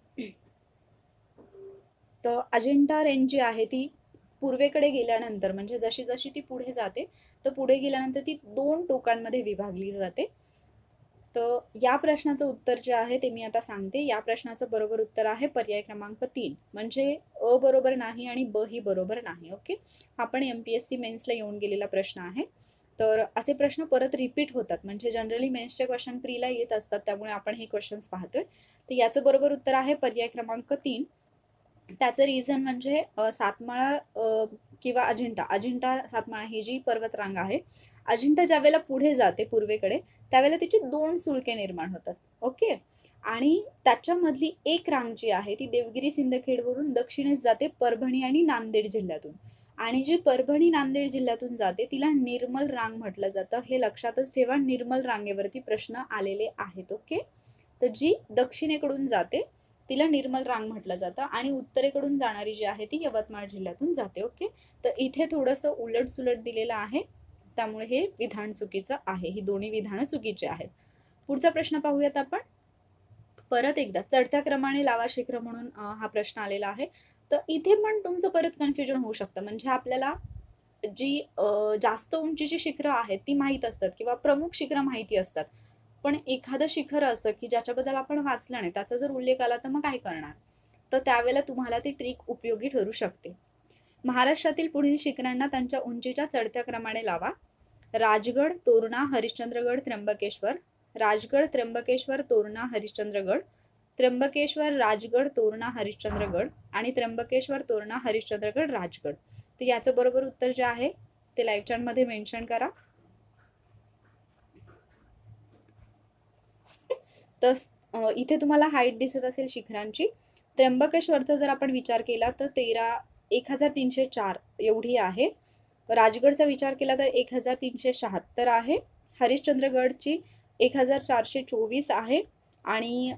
तर अजिंठा रेंज जी आहे ती पूर्वेकडे गेल्यानंतर म्हणजे जशी जशी ती पुढे जाते तर पुढे गेल्यानंतर ती दोन टोकांमध्ये विभागली जाते. तर या प्रश्नाचं उत्तर जे आहे ते मी आता सांगते. या प्रश्नाचं बरोबर उत्तर आहे पर्याय क्रमांक तीन, म्हणजे अ बरोबर नाही आणि ब ही बरोबर नाही. ओके, आपण एमपीएससी मेन्सला येऊन गेलेला प्रश्न आहे. तर असे प्रश्न परत रिपीट होतात, म्हणजे जनरली मेन्सचे क्वेश्चन प्रीला येत असतात, त्यामुळे आपण हे क्वेश्चन्स पाहतोय. तर याचं बरोबर उत्तर आहे पर्याय क्रमांक तीन. त्याचं रिझन म्हणजे सातमाळा किंवा अजिंठा अजिंठा सातमाळा ही जी पर्वतरांग आहे, अजिंठा ज्या वेळेला पुढे जाते पूर्वेकडे त्यावेळेला त्याची दोन सुळके निर्माण होतात. ओके, आणि त्याच्यामधली एक रांग जी आहे ती देवगिरी सिंदखेडवरून दक्षिणेस जाते परभणी आणि नांदेड जिल्ह्यातून, आणि जी परभणी नांदेड जिल्ह्यातून जाते तिला निर्मल रांग म्हटलं जातं. हे लक्षातच ठेवा, निर्मल रांगेवरती प्रश्न आलेले आहेत. ओके, तर जी दक्षिणेकडून जाते तिला निर्मल रांग म्हटलं जातं आणि उत्तरेकडून जाणारी जी आहे ती यवतमाळ जिल्ह्यातून जाते. ओके, तर इथे थोडंसं उलट सुलट दिलेलं आहे, त्यामुळे हे विधान चुकीचं आहे. ही दोन्ही विधानं चुकीची आहेत. पुढचा प्रश्न पाहूयात आपण. परत एकदा चढत्या क्रमाने लावा शिखर म्हणून हा प्रश्न आलेला आहे. तर इथे पण तुमचं परत कन्फ्युजन होऊ शकतं, म्हणजे आपल्याला जी जास्त उंचीची शिखरं आहेत ती माहीत असतात किंवा प्रमुख शिखरं माहिती असतात, पण एखादं शिखर असं की ज्याच्याबद्दल आपण वाचलं नाही, त्याचा जर उल्लेख आला तर मग काय करणार? तर त्यावेळेला तुम्हाला ती ट्रिक उपयोगी ठरू शकते. महाराष्ट्रातील पुढील शिखरांना त्यांच्या उंचीच्या चढत्या क्रमाने लावा. राजगड, तोरणा, हरिश्चंद्रगड, त्र्यंबकेश्वर. राजगड, त्र्यंबकेश्वर, तोरणा, हरिश्चंद्रगड. त्र्यंबकेश्वर, राजगड, तोरणा, हरिश्चंद्रगड आणि त्र्यंबकेश्वर, तोरणा, हरिश्चंद्रगड, राजगड. तर याचं बरोबर उत्तर जे आहे ते लाईव्ह चॅट मध्ये मेन्शन करा. तर इथे तुम्हाला हाईट दिसत असेल शिखरांची. त्र्यंबकेश्वरचा जर आपण विचार केला तर तेरा एक हजार तीनशे चार एवढी आहे. राजगडचा विचार केला तर एक हजार तीनशे शहात्तर आहे. हरिश्चंद्रगडची एक हजार चारशे चोवीस आहे आणि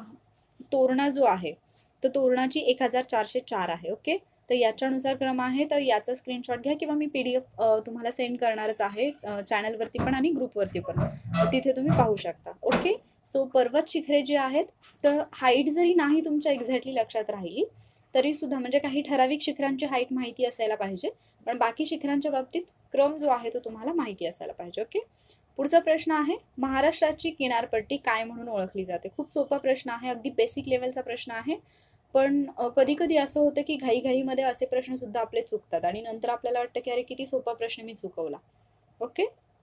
तोरणा जो आहे तर तोरणाची एक हजार चारशे चार आहे. ओके, तर याच्यानुसार क्रम आहे. तर याचा स्क्रीनशॉट घ्या किंवा मी पीडीएफ तुम्हाला सेंड करणारच आहे चॅनलवरती पण आणि ग्रुपवरती पण, तिथे तुम्ही पाहू शकता. ओके, सो पर्वत शिखरे जी आहेत तर हाईट जरी नाही तुमच्या एक्झॅक्टली लक्षात राहिली तरी सुद्धा म्हणजे काही ठराविक शिखरांची हाईट माहिती असायला पाहिजे, पण बाकी शिखरांच्या बाबतीत क्रम जो आहे तो तुम्हाला माहिती असायला पाहिजे. ओके, पुढचा प्रश्न आहे महाराष्ट्राची किनारपट्टी काय म्हणून ओळखली जाते. खूप सोपा प्रश्न आहे, अगदी बेसिक लेवलचा प्रश्न आहे, पण कधी कधी असं होतं की घाईघाईमध्ये असे प्रश्न सुद्धा आपले चुकतात आणि नंतर आपल्याला वाटतं की अरे किती सोपा प्रश्न मी चुकवला. ओके,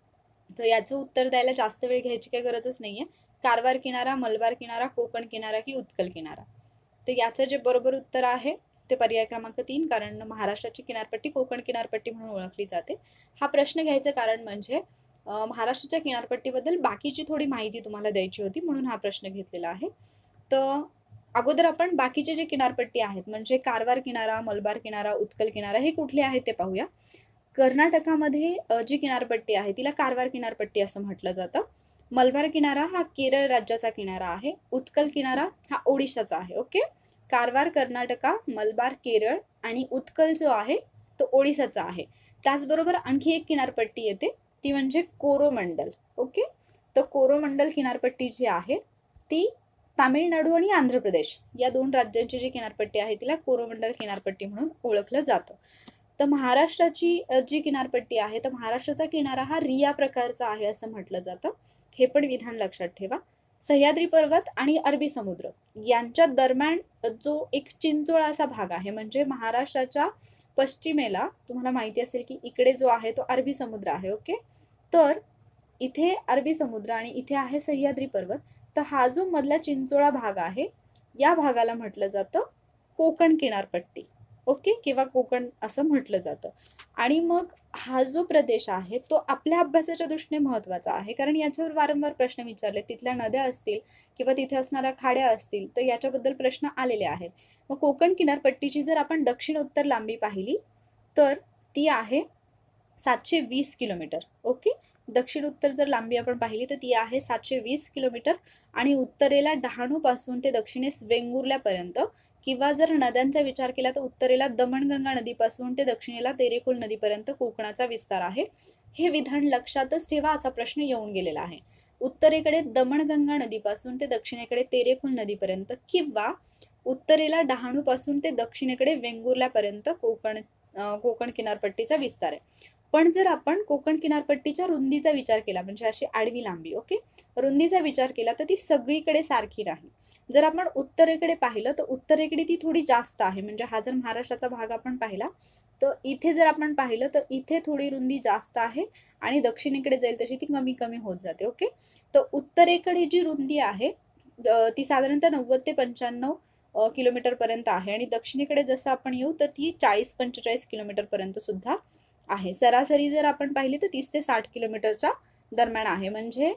तर याचं उत्तर द्यायला जास्त वेळ घ्यायची काही गरजच नाहीये. कारवार किनारा, मलबार किनारा, कोकण किनारा की उत्कल किनारा. तर याचं जे बरोबर उत्तर आहे ते पर्याय क्रमांक तीन, कारण महाराष्ट्राची किनारपट्टी कोकण किनारपट्टी म्हणून ओळखली जाते. हा प्रश्न घ्यायचं कारण म्हणजे महाराष्ट्राच्या किनारपट्टीबद्दल बाकीची थोडी माहिती तुम्हाला द्यायची होती म्हणून हा प्रश्न घेतलेला आहे. तर अगोदर आपण बाकीचे जे किनारपट्टी आहेत म्हणजे कारवार किनारा, मलबार किनारा, उत्कल किनारा हे कुठले आहेत ते पाहूया. कर्नाटकामध्ये जी किनारपट्टी आहे तिला कारवार किनारपट्टी असं म्हटलं जातं. मलबार किनारा हा केरळ राज्याचा किनारा आहे. उत्कल किनारा हा ओडिशाचा आहे. ओके, कारवार कर्नाटका, मलबार केरळ आणि उत्कल जो आहे तो ओडिसाचा आहे. त्याचबरोबर आणखी एक किनारपट्टी येते ती म्हणजे कोरोमंडल. ओके, तर कोरोमंडल किनारपट्टी जी आहे ती तामिळनाडू आणि आंध्र प्रदेश या दोन राज्यांची जी किनारपट्टी आहे तिला कोरोमंडल किनारपट्टी म्हणून ओळखलं जातं. तर महाराष्ट्राची जी किनारपट्टी आहे तर महाराष्ट्राचा किनारा हा रिया प्रकारचा आहे असं म्हटलं जातं. हे पण विधान लक्षात ठेवा. सह्याद्री पर्वत आणि अरबी समुद्र यांच्या दरम्यान जो एक चिंचोळा असा भाग आहे म्हणजे महाराष्ट्राच्या पश्चिमेला तुम्हाला माहिती असेल की इकडे जो आहे तो अरबी समुद्र आहे. ओके, तर इथे अरबी समुद्र आणि इथे आहे सह्याद्री पर्वत. तर हा जो मधला चिंचोळा भाग आहे या भागाला म्हटलं जातं कोकण किनारपट्टी. ओके, किंवा कोकण असं म्हटलं जातं. आणि मग हा जो प्रदेश आहे तो आपल्या अभ्यासाच्या दृष्टीने महत्त्वाचा आहे कारण याच्यावर वारंवार प्रश्न विचारले. तिथल्या नद्या असतील किंवा तिथे असणाऱ्या खाड्या असतील तर याच्याबद्दल प्रश्न आलेले आहेत. मग कोकण किनारपट्टीची जर आपण दक्षिण उत्तर लांबी पाहिली तर ती आहे सातशे वीस किलोमीटर. ओके, दक्षिण उत्तर जर लांबी आपण पाहिली तर ती आहे सातशे वीस किलोमीटर आणि उत्तरेला डहाणू पासून ते दक्षिणेस वेंगुर्ल्यापर्यंत किंवा जर नद्यांचा विचार केला तर उत्तरेला दमणगंगा नदीपासून ते दक्षिणेला तेरेखोल नदीपर्यंत कोकणाचा विस्तार आहे. हे विधान लक्षातच ठेवा, असा प्रश्न येऊन गेलेला आहे. उत्तरेकडे दमणगंगा नदीपासून ते दक्षिणेकडे तेरेखोल नदीपर्यंत किंवा उत्तरेला डहाणू पासून ते दक्षिणेकडे वेंगुर्ल्यापर्यंत कोकण कोकण किनारपट्टीचा विस्तार आहे. पण जर आपण कोकण किनारपट्टीच्या रुंदीचा विचार केला म्हणजे अशी आडवी लांबी, ओके, रुंदीचा विचार केला तर ती सगळीकडे सारखी नाही. जर आपण उत्तरेकडे पाहिलं तर उत्तरेकडे ती थोडी जास्त आहे. म्हणजे हा जर महाराष्ट्राचा भाग आपण पाहिला तर इथे जर आपण पाहिलं तर इथे थोडी रुंदी जास्त आहे आणि दक्षिणेकडे जाईल तशी ती कमी कमी होत जाते. ओके, तर उत्तरेकडे जी रुंदी आहे ती साधारणतः नव्वद ते पंच्याण्णव किलोमीटर पर्यंत आहे आणि दक्षिणेकडे जसं आपण येऊ तर ती चाळीस पंचेचाळीस किलोमीटर पर्यंत सुद्धा आहे. सरासरी जर आपण पाहिली तर तीस ते साठ किलोमीटरच्या दरम्यान आहे. म्हणजे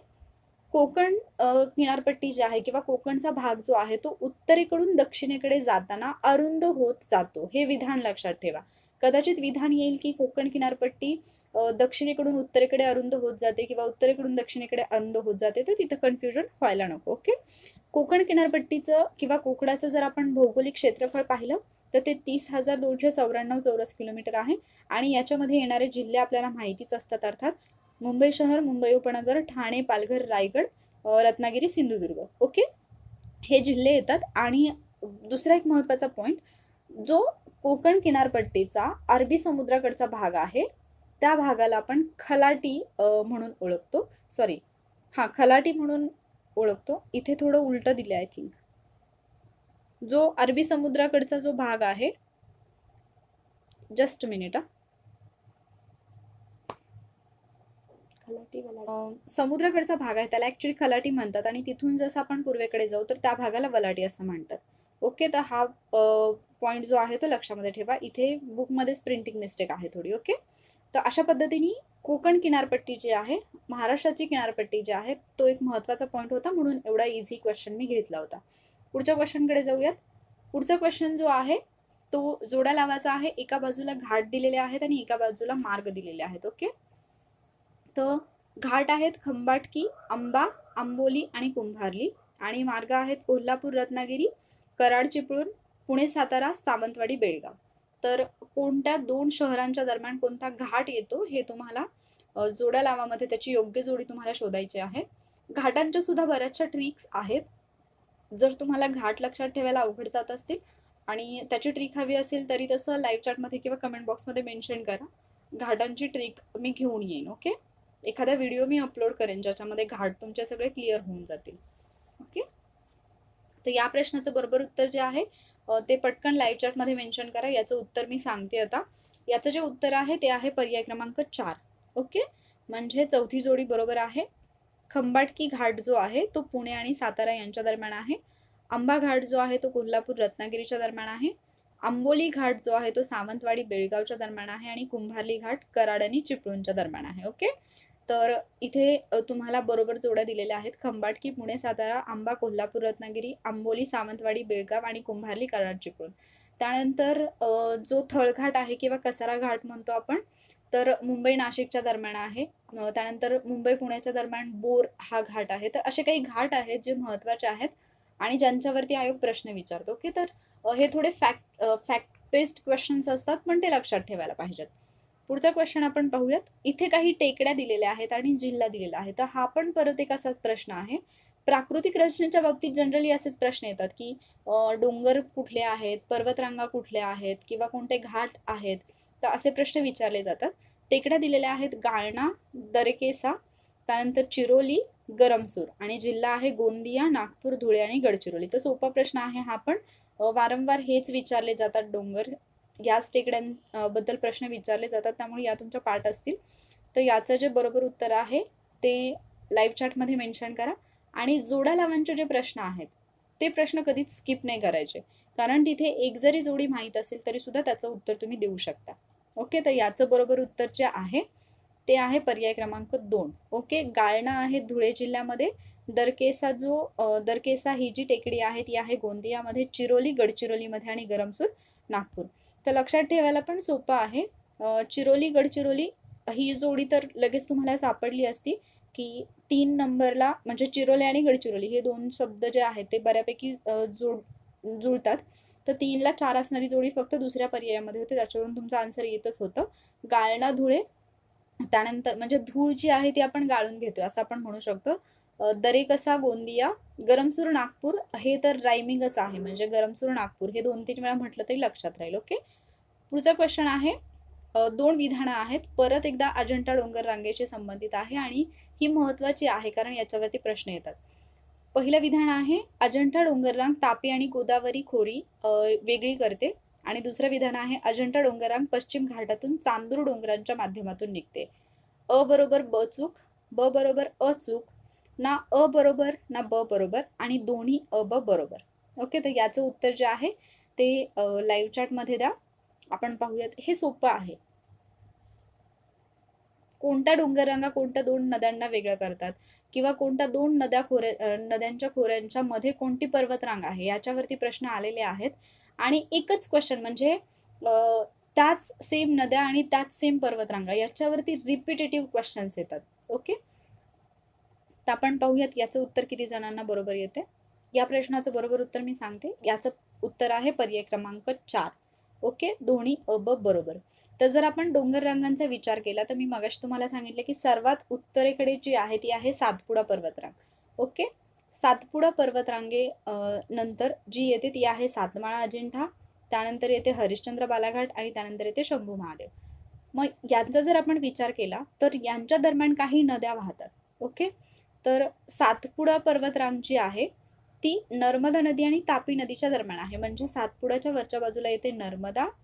कोकण किनारपट्टी जी आहे किंवा कोकणचा भाग जो आहे तो उत्तरेकडून दक्षिणेकडे जाताना अरुंद होत जातो. हे विधान लक्षात ठेवा. कदाचित विधान येईल की कोकण किनारपट्टी दक्षिणेकडून उत्तरेकडे अरुंद होत जाते किंवा उत्तरेकडून दक्षिणेकडे अरुंद होत जाते, तर तिथं कन्फ्युजन व्हायला नको. ओके, कोकण किनारपट्टीचं किंवा कोकणाचं जर आपण भौगोलिक क्षेत्रफळ पाहिलं तर ते तीस हजार दोनशे चौऱ्याण्णव चौरस किलोमीटर आहे आणि याच्यामध्ये येणारे जिल्हे आपल्याला माहितीच असतात. अर्थात मुंबई शहर, मुंबई उपनगर, ठाणे, पालघर, रायगड, रत्नागिरी, सिंधुदुर्ग. ओके, हे जिल्हे येतात. आणि दुसरा एक महत्त्वाचा पॉईंट, जो कोकण किनारपट्टीचा अरबी समुद्राकडचा भाग आहे त्या भागाला आपण खलाटी म्हणून ओळखतो. सॉरी हा खलाटी म्हणून ओळखतो. इथे थोडं उलट दिले आय थिंक. जो अरबी समुद्राकडचा जो भाग आहे जस्ट मिनिट. खलाटी वलाटी समुद्राकडचा भाग आहे त्याला ऍक्च्युली खलाटी म्हणतात आणि तिथून जसं आपण पूर्वेकडे जाऊ तर त्या भागाला वलाटी असं म्हणतात. ओके, तर हा पॉइंट जो आहे तो लक्षामध्ये ठेवा. इथे बुकमध्ये प्रिंटिंग मिस्टेक आहे थोडी. ओके, तर अशा पद्धतीने कोकण किनारपट्टी जी आहे, महाराष्ट्राची किनारपट्टी जी आहे, तो एक महत्वाचा पॉइंट होता म्हणून एवढा इझी क्वेश्चन मी घेतला होता. पुढच्या क्वेश्चनकडे जाऊयात. पुढचा क्वेश्चन जो आहे तो जोडा लावायचा आहे. एका बाजूला घाट दिलेले आहेत आणि एका बाजूला मार्ग दिलेले आहेत. ओके, तर घाट आहेत खंबाटकी, अंबा, आंबोली आणि कुंभारली आणि मार्ग आहेत कोल्हापूर, रत्नागिरी, कराड, चिपळूण, पुणे, सातारा, सावंतवाडी, बेळगाव. तर कोणत्या दोन शहरांच्या दरम्यान कोणता घाट येतो हे तुम्हाला जोड्या लावामध्ये त्याची योग्य जोडी तुम्हाला शोधायची आहे. घाटांच्या सुद्धा बऱ्याचशा ट्रिक्स आहेत. जर तुम्हाला घाट लक्षात ठेवायला अवघड जात असतील आणि त्याची ट्रिक हवी असेल तरी तसं लाईव्ह चॅटमध्ये किंवा कमेंट बॉक्समध्ये मेन्शन करा. घाटांची ट्रिक मी घेऊन येईन. ओके, एखादा व्हिडिओ मी अपलोड करेन ज्याच्यामध्ये घाट तुमचे सगळे क्लिअर होऊन जातील. ओके, तर या प्रश्नाचं बरोबर उत्तर जे आहे ते पटकन लाईव्ह चॅटमध्ये मेन्शन करा. याचं उत्तर मी सांगते आता. याचं जे उत्तर आहे ते आहे पर्याय क्रमांक चार. ओके, म्हणजे चौथी जोडी बरोबर आहे. खंबाटकी घाट जो आहे तो पुणे आणि सातारा यांच्या दरम्यान आहे. आंबा घाट जो आहे तो कोल्हापूर, रत्नागिरीच्या दरम्यान आहे. आंबोली घाट जो आहे तो सावंतवाडी, बेळगावच्या दरम्यान आहे आणि कुंभारली घाट कराड आणि चिपळूणच्या दरम्यान आहे. ओके, तर इथे तुम्हाला बरोबर जोड्या दिलेल्या आहेत. खंबाटकी, पुणे, सातारा, आंबा, कोल्हापूर, रत्नागिरी, आंबोली, सावंतवाडी, बेळगाव आणि कुंभारली, कराड, चिपळूण. त्यानंतर जो थळघाट आहे किंवा कसारा घाट म्हणतो आपण, तर मुंबई नाशिकच्या दरम्यान आहे. त्यानंतर मुंबई पुण्याच्या दरम्यान बोर हा घाट आहे. तर असे काही घाट आहेत जे महत्वाचे आहेत आणि ज्यांच्यावरती आयोग प्रश्न विचारतो. ओके, तर हे थोडे फॅक्ट फॅक्ट बेस्ड क्वेश्चन्स असतात पण ते लक्षात ठेवायला पाहिजेत. पुढचा क्वेश्चन आपण पाहूयात. इथे काही टेकड्या दिलेल्या आहेत आणि जिल्हा दिलेला आहे. तर हा पण परत एक असाच प्रश्न आहे. प्राकृतिक रचनेच्या बाबतीत जनरली असेच प्रश्न येतात की डोंगर कुठले आहेत, पर्वतरांगा कुठल्या आहेत किंवा कोणते घाट आहेत, तर असे प्रश्न विचारले जातात. टेकड्या दिलेल्या आहेत गाळणा, दरेकेसा, त्यानंतर चिरोली, गरमसूर आणि जिल्हा आहे गोंदिया, नागपूर, धुळे आणि गडचिरोली. तर सोपा प्रश्न आहे हा पण. वारंवार हेच विचारले जातात. डोंगर याच टेकड्यांबद्दल प्रश्न विचारले जातात त्यामुळे या तुमच्या पाठ असतील. तर याचं जे बरोबर उत्तर आहे ते लाईव्ह चॅटमध्ये मेन्शन करा. आणि जोड्या लावांचे जे प्रश्न आहेत ते प्रश्न कधीच स्किप नाही करायचे, कारण तिथे एक जरी जोडी माहीत असेल तरी सुद्धा त्याचं उत्तर तुम्ही देऊ शकता. ओके, तर याचं बरोबर उत्तर जे आहे ते आहे पर्याय क्रमांक दोन. ओके, गाळणा आहे धुळे जिल्ह्यामध्ये. दरकेसा जो दरकेसा ही जी टेकडी आहे ती आहे गोंदियामध्ये, चिरोली गडचिरोलीमध्ये आणि गरमसूर नागपूर. तर लक्षात ठेवायला पण सोपं आहे. चिरोली गडचिरोली ही जोडी तर लगेच तुम्हाला सापडली असती की तीन नंबरला, म्हणजे चिरोली आणि गडचिरोली हे दोन शब्द जे आहेत ते बऱ्यापैकी जोड जुळतात. तर तीनला चार असणारी जोडी फक्त दुसऱ्या पर्यायामध्ये होते, त्याच्यावरून तुमचं आन्सर येतच होतं. गाळणा धुळे, त्यानंतर म्हणजे धूळ जी आहे ती आपण गाळून घेतोय असं आपण म्हणू शकतो. दरेकसा गोंदिया, गरमसूर नागपूर हे तर रायमिंगच आहे, म्हणजे गरमसूर नागपूर हे दोन तीन वेळा म्हटलं तरी लक्षात राहील. ओके, पुढचा क्वेश्चन आहे. दोन विधानं आहेत. परत एकदा अजंठा डोंगर रांगेशी संबंधित आहे आणि ही महत्वाची आहे कारण याच्यावरती प्रश्न येतात. पहिलं विधान आहे अजंठा डोंगररांग तापी आणि गोदावरी खोरी वेगळी करते आणि दुसरं विधान आहे अजंठा डोंगररांग पश्चिम घाटातून चांदूर डोंगरांच्या माध्यमातून निघते. अ बरोबर ब चूक, ब बरोबर अ चूक, ना अ बरोबर ना ब बरोबर आणि दोन्ही अ ब बरोबर. ओके, तर याचं उत्तर जे आहे ते लाईव्ह चॅटमध्ये द्या. आपण पाहूयात. हे सोपं आहे. कोणत्या डोंगररांगा कोणत्या दोन नद्यांना वेगळं करतात किंवा कोणत्या दोन नद्या खोऱ्या नद्यांच्या खोऱ्यांच्या मध्ये कोणती पर्वतरांग आहे याच्यावरती प्रश्न आलेले आहेत. आणि एकच क्वेश्चन म्हणजे त्याच सेम नद्या आणि त्याच सेम पर्वतरांगा याच्यावरती रिपिटेटिव्ह क्वेश्चन्स येतात. ओके, तर आपण पाहूयात याचं उत्तर किती जणांना बरोबर येते. या प्रश्नाचं बरोबर उत्तर मी सांगते. याचं उत्तर आहे पर्याय क्रमांक चार. ओके, दोन्ही अ ब बरोबर. तर जर आपण डोंगर रांगांचा विचार केला तर मी मगाशी तुम्हाला सांगितले की सर्वात उत्तरेकडे जी आहे ती आहे सातपुडा पर्वतरांग. ओके, सातपुडा पर्वतरांगे नंतर जी येते ती आहे सातमाळा अजिंठा, त्यानंतर येते हरिश्चंद्र बालाघाट आणि त्यानंतर येते शंभू महादेव. मग यांचा जर आपण विचार केला तर यांच्या दरम्यान काही नद्या वाहतात. ओके, तर सातपुडा पर्वतरांग जी आहे ती नर्मदा नदी आणि तापी नदीच्या दरम्यान आहे, म्हणजे सातपुड्याच्या वरच्या बाजूला येते नर्मदा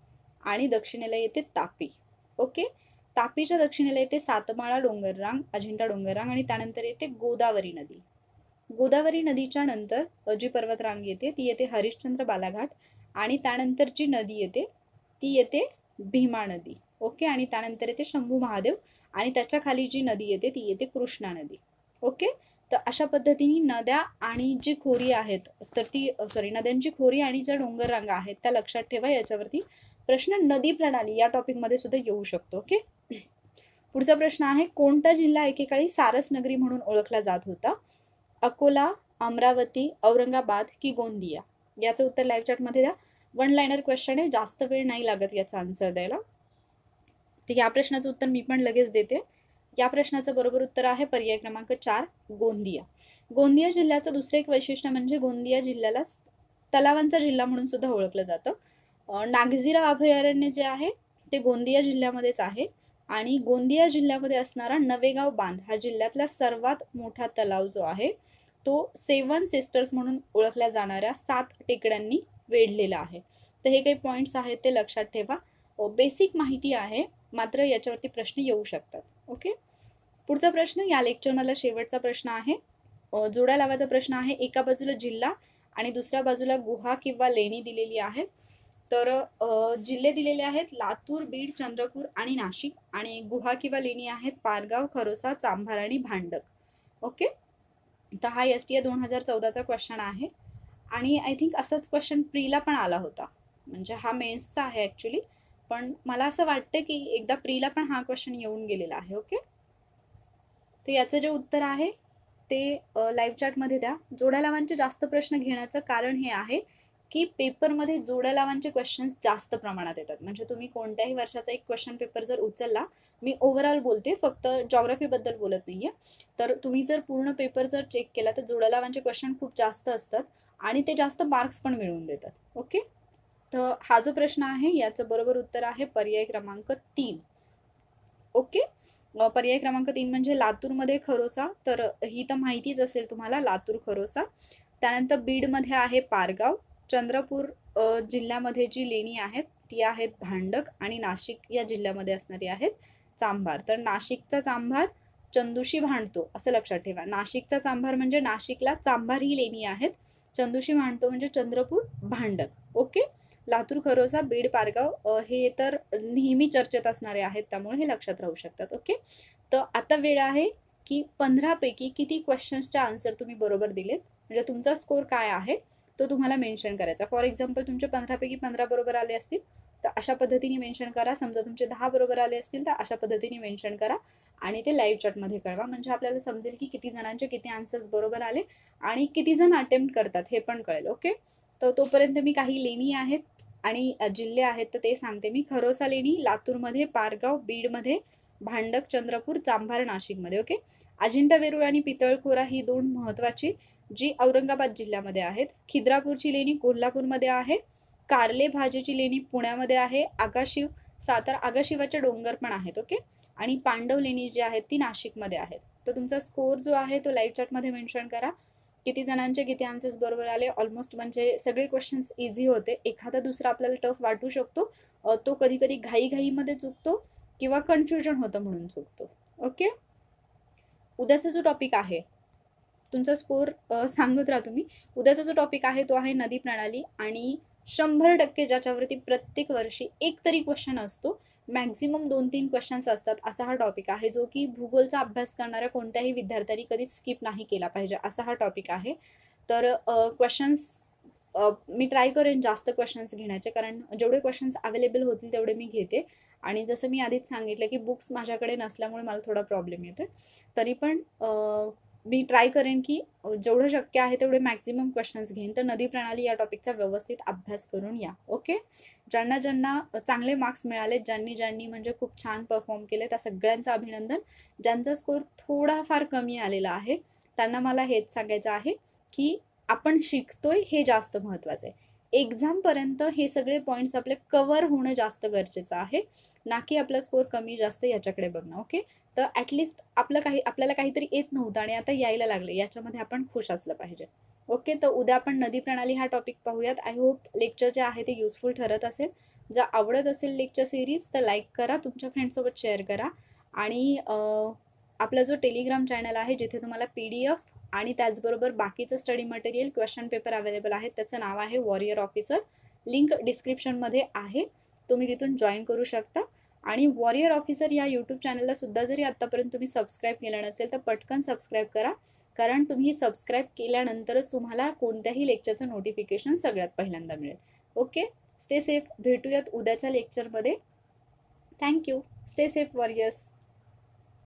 आणि दक्षिणेला येते तापी. ओके, तापीच्या दक्षिणेला येते सातमाळा डोंगररांग, अजिंठा डोंगररांग आणि त्यानंतर येते गोदावरी नदी. गोदावरी नदीच्या नंतर जी पर्वतरांग येते ती येते हरिश्चंद्र बालाघाट आणि त्यानंतर जी नदी येते ती येते भीमा नदी. ओके, आणि त्यानंतर येते शंभू महादेव आणि त्याच्या खाली जी नदी येते ती येते कृष्णा नदी. ओके, तर अशा पद्धतीने नद्या आणि जी खोरी आहेत तर ती सॉरी नद्यांची खोरी आणि ज्या डोंगर रांगा आहेत त्या लक्षात ठेवा. याच्यावरती प्रश्न नदी प्रणाली या टॉपिक मध्ये सुद्धा येऊ शकतो. ओके, पुढचा प्रश्न आहे, कोणता जिल्हा एकेकाळी सारस नगरी म्हणून ओळखला जात होता? अकोला, अमरावती, औरंगाबाद की गोंदिया? याचं उत्तर लाईव्ह चॅट मध्ये द्या. वन लाइनर क्वेश्चन आहे, जास्त वेळ नाही लागत याचा आन्सर द्यायला. तर या प्रश्नाचं उत्तर मी पण लगेच देते. या प्रश्नाचं बरोबर उत्तर आहे पर्याय क्रमांक चार, गोंदिया. गोंदिया जिल्ह्याचं दुसरं एक वैशिष्ट्य म्हणजे गोंदिया जिल्ह्याला तलावांचा जिल्हा म्हणून सुद्धा ओळखलं जातं. नागझिरा अभयारण्य जे आहे ते गोंदिया जिल्ह्यामध्येच आहे आणि गोंदिया जिल्ह्यामध्ये असणारा नवेगाव बांध हा जिल्ह्यातला सर्वात मोठा तलाव जो आहे तो सेवन सिस्टर्स म्हणून ओळखल्या जाणाऱ्या सात टेकड्यांनी वेढलेला आहे. तर हे काही पॉइंट्स आहेत ते लक्षात ठेवा. बेसिक माहिती आहे, मात्र याच्यावरती प्रश्न येऊ शकतात. ओके, पुढचा प्रश्न या लेक्चरमधला शेवटचा प्रश्न आहे. जोड्या लावाचा प्रश्न आहे. एका बाजूला जिल्हा आणि दुसऱ्या बाजूला गुहा किंवा लेणी दिलेली आहे. तर जिल्हे दिलेले आहेत लातूर, बीड, चंद्रपूर आणि नाशिक आणि गुहा किंवा लेणी आहेत पारगाव, खरोसा, चांभार आणि भांडक. ओके, तर हा एस टी दोन हजार चौदाचा क्वेश्चन आहे आणि आय थिंक असाच क्वेश्चन प्रीला पण आला होता. म्हणजे हा मेन्सचा आहे ॲक्च्युली, पण मला असं वाटतं की एकदा प्रीला पण हा क्वेश्चन येऊन गेलेला आहे. ओके, तर याचं जे उत्तर आहे ते लाईव्ह चॅटमध्ये द्या. जोड्या लावांचे जास्त प्रश्न घेण्याचं कारण हे आहे की पेपरमध्ये जोड्या लावांचे क्वेश्चन्स जास्त प्रमाणात येतात. म्हणजे तुम्ही कोणत्याही वर्षाचा एक क्वेश्चन पेपर जर उचलला, मी ओव्हरऑल बोलते, फक्त जॉग्राफीबद्दल बोलत नाहीये, तर तुम्ही जर पूर्ण पेपर जर चेक केला तर जोड्या लावांचे क्वेश्चन खूप जास्त असतात आणि ते जास्त मार्क्स पण मिळवून देतात. ओके, तर हा जो प्रश्न आहे याचं बरोबर उत्तर आहे पर्याय क्रमांक तीन. ओके, पर्याय क्रमांक तीन म्हणजे लातूरमध्ये खरोसा, तर ही तर माहितीच असेल तुम्हाला, लातूर खरोसा. त्यानंतर बीडमध्ये आहे पारगाव, चंद्रपूर जिल्ह्यामध्ये जी लेणी आहेत ती आहेत भांडक आणि नाशिक या जिल्ह्यामध्ये असणारी आहेत चांभार. तर नाशिकचा चांभार चंदुशी भांडतो असं लक्षात ठेवा. नाशिकचा चांभार म्हणजे नाशिकला चांभार ही लेणी आहेत, चंदुशी भांडतो म्हणजे चंद्रपूर भांडक. ओके, लातूर, खरोसा, बीड, पारगाव हे तर नेहमी चर्चेत असणारे आहेत, त्यामुळे हे लक्षात राहू शकतात. ओके, तर आता वेळ आहे की पंधरा पैकी किती क्वेश्चन्सचे आन्सर तुम्ही बरोबर दिलेत, म्हणजे तुमचा स्कोर काय आहे तो तुम्हाला मेन्शन करायचा. फॉर एक्झाम्पल तुमचे पंधरा पैकी पंधरा बरोबर आले असतील तर अशा पद्धतीने मेन्शन करा. समजा तुमचे दहा बरोबर आले असतील तर अशा पद्धतीने मेन्शन करा आणि ते लाईव्ह चॅटमध्ये कळवा. म्हणजे आपल्याला समजेल की किती जणांचे किती आन्सर्स बरोबर आले आणि किती जण अटेम्प्ट करतात हे पण कळेल. ओके, तर तोपर्यंत मी काही लेणी आहेत आणि जिल्हे आहेत तर ते सांगते मी. खरोसा लेणी लातूरमध्ये, पारगाव बीडमध्ये, भांडक चंद्रपूर, चांभार नाशिकमध्ये. ओके, अजिंठा वेरूळ आणि पितळखोरा ही दोन महत्वाची जी औरंगाबाद जिल्ह्यामध्ये आहेत. खिद्रापूरची लेणी कोल्हापूरमध्ये आहे. कारले भाजीची लेणी पुण्यामध्ये आहे. आगाशिव सातारा आगाशिवाचे डोंगर पण आहेत. ओके, आणि पांडव लेणी जी आहेत ती नाशिकमध्ये आहेत. तर तुमचा स्कोर जो आहे तो लाईव्ह चॅटमध्ये मेन्शन करा. किती जणांचे किती आन्सर्स बरोबर आले. ऑलमोस्ट म्हणजे सगळे क्वेश्चन्स इझी होते. एखादा दुसरा आपल्याला टफ वाटू शकतो, तो कधी कधी घाईघाईमध्ये चुकतो किंवा कन्फ्युजन होतं म्हणून चुकतो. ओके, उद्याचा जो टॉपिक आहे तुमचा स्कोर सांगत राहा तुम्ही. उद्याचा जो टॉपिक आहे तो आहे नदी प्रणाली आणि शंभर टक्के ज्याच्यावरती प्रत्येक वर्षी एक तरी क्वेश्चन असतो, मॅक्झिमम दोन तीन क्वेश्चन्स असतात असा हा टॉपिक आहे, जो की भूगोलचा अभ्यास करणाऱ्या कोणत्याही विद्यार्थ्यांनी कधीच स्किप नाही केला पाहिजे असा हा टॉपिक आहे. तर क्वेश्चन्स मी ट्राय करेन जास्त क्वेश्चन्स घेण्याचे, कारण जेवढे क्वेश्चन्स अवेलेबल होतील तेवढे मी घेते. आणि जसं मी आधीच सांगितलं की बुक्स माझ्याकडे नसल्यामुळे मला थोडा प्रॉब्लेम येतोय, तरी पण मी ट्राय करेन की जेवढं शक्य आहे तेवढे मॅक्झिमम क्वेश्चन्स घेईन. तर नदी प्रणाली या टॉपिकचा व्यवस्थित अभ्यास करून या. ओके, ज्यांना ज्यांना चांगले मार्क्स मिळाले, ज्यांनी ज्यांनी म्हणजे खूप छान परफॉर्म केले त्या सगळ्यांचं अभिनंदन. ज्यांचा स्कोर थोडाफार कमी आलेला आहे त्यांना मला हेच सांगायचं आहे की आपण शिकतोय हे जास्त महत्त्वाचं आहे. एक्झामपर्यंत हे सगळे पॉईंट्स आपले कव्हर होणं जास्त गरजेचं आहे, ना की आपला स्कोर कमी जास्त याच्याकडे बघणं. ओके, तर ॲटलिस्ट आपलं काही आपल्याला काहीतरी येत नव्हतं आणि आता यायला लागलं याच्यामध्ये आपण खुश असलं पाहिजे. ओके, तर उद्या आपण नदी प्रणाली हा टॉपिक पाहूयात. आय होप लेक्चर जे आहे ते युजफुल ठरत असेल. जर आवडत असेल लेक्चर सिरीज तर लाईक करा, तुमच्या फ्रेंड्ससोबत शेअर करा. आणि आपला जो टेलिग्राम चॅनल आहे जिथे तुम्हाला पी डी एफ आणि त्याचबरोबर बाकीचं study material, question paper available आहेत, त्याचं नाव आहे वॉरियर ऑफिसर. लिंक डिस्क्रिप्शनमध्ये आहे, तुम्ही तिथून जॉईन करू शकता. आणि वॉरियर ऑफिसर या यूट्यूब चॅनलला सुद्धा जरी आत्तापर्यंत तुम्ही सबस्क्राईब केलं नसेल तर पटकन सबस्क्राईब करा, कारण तुम्ही सबस्क्राईब केल्यानंतरच तुम्हाला कोणत्याही लेक्चरचं नोटिफिकेशन सगळ्यात पहिल्यांदा मिळेल. Okay, stay safe. भेटूयात उद्याच्या लेक्चरमध्ये. थँक्यू. Stay safe warriors.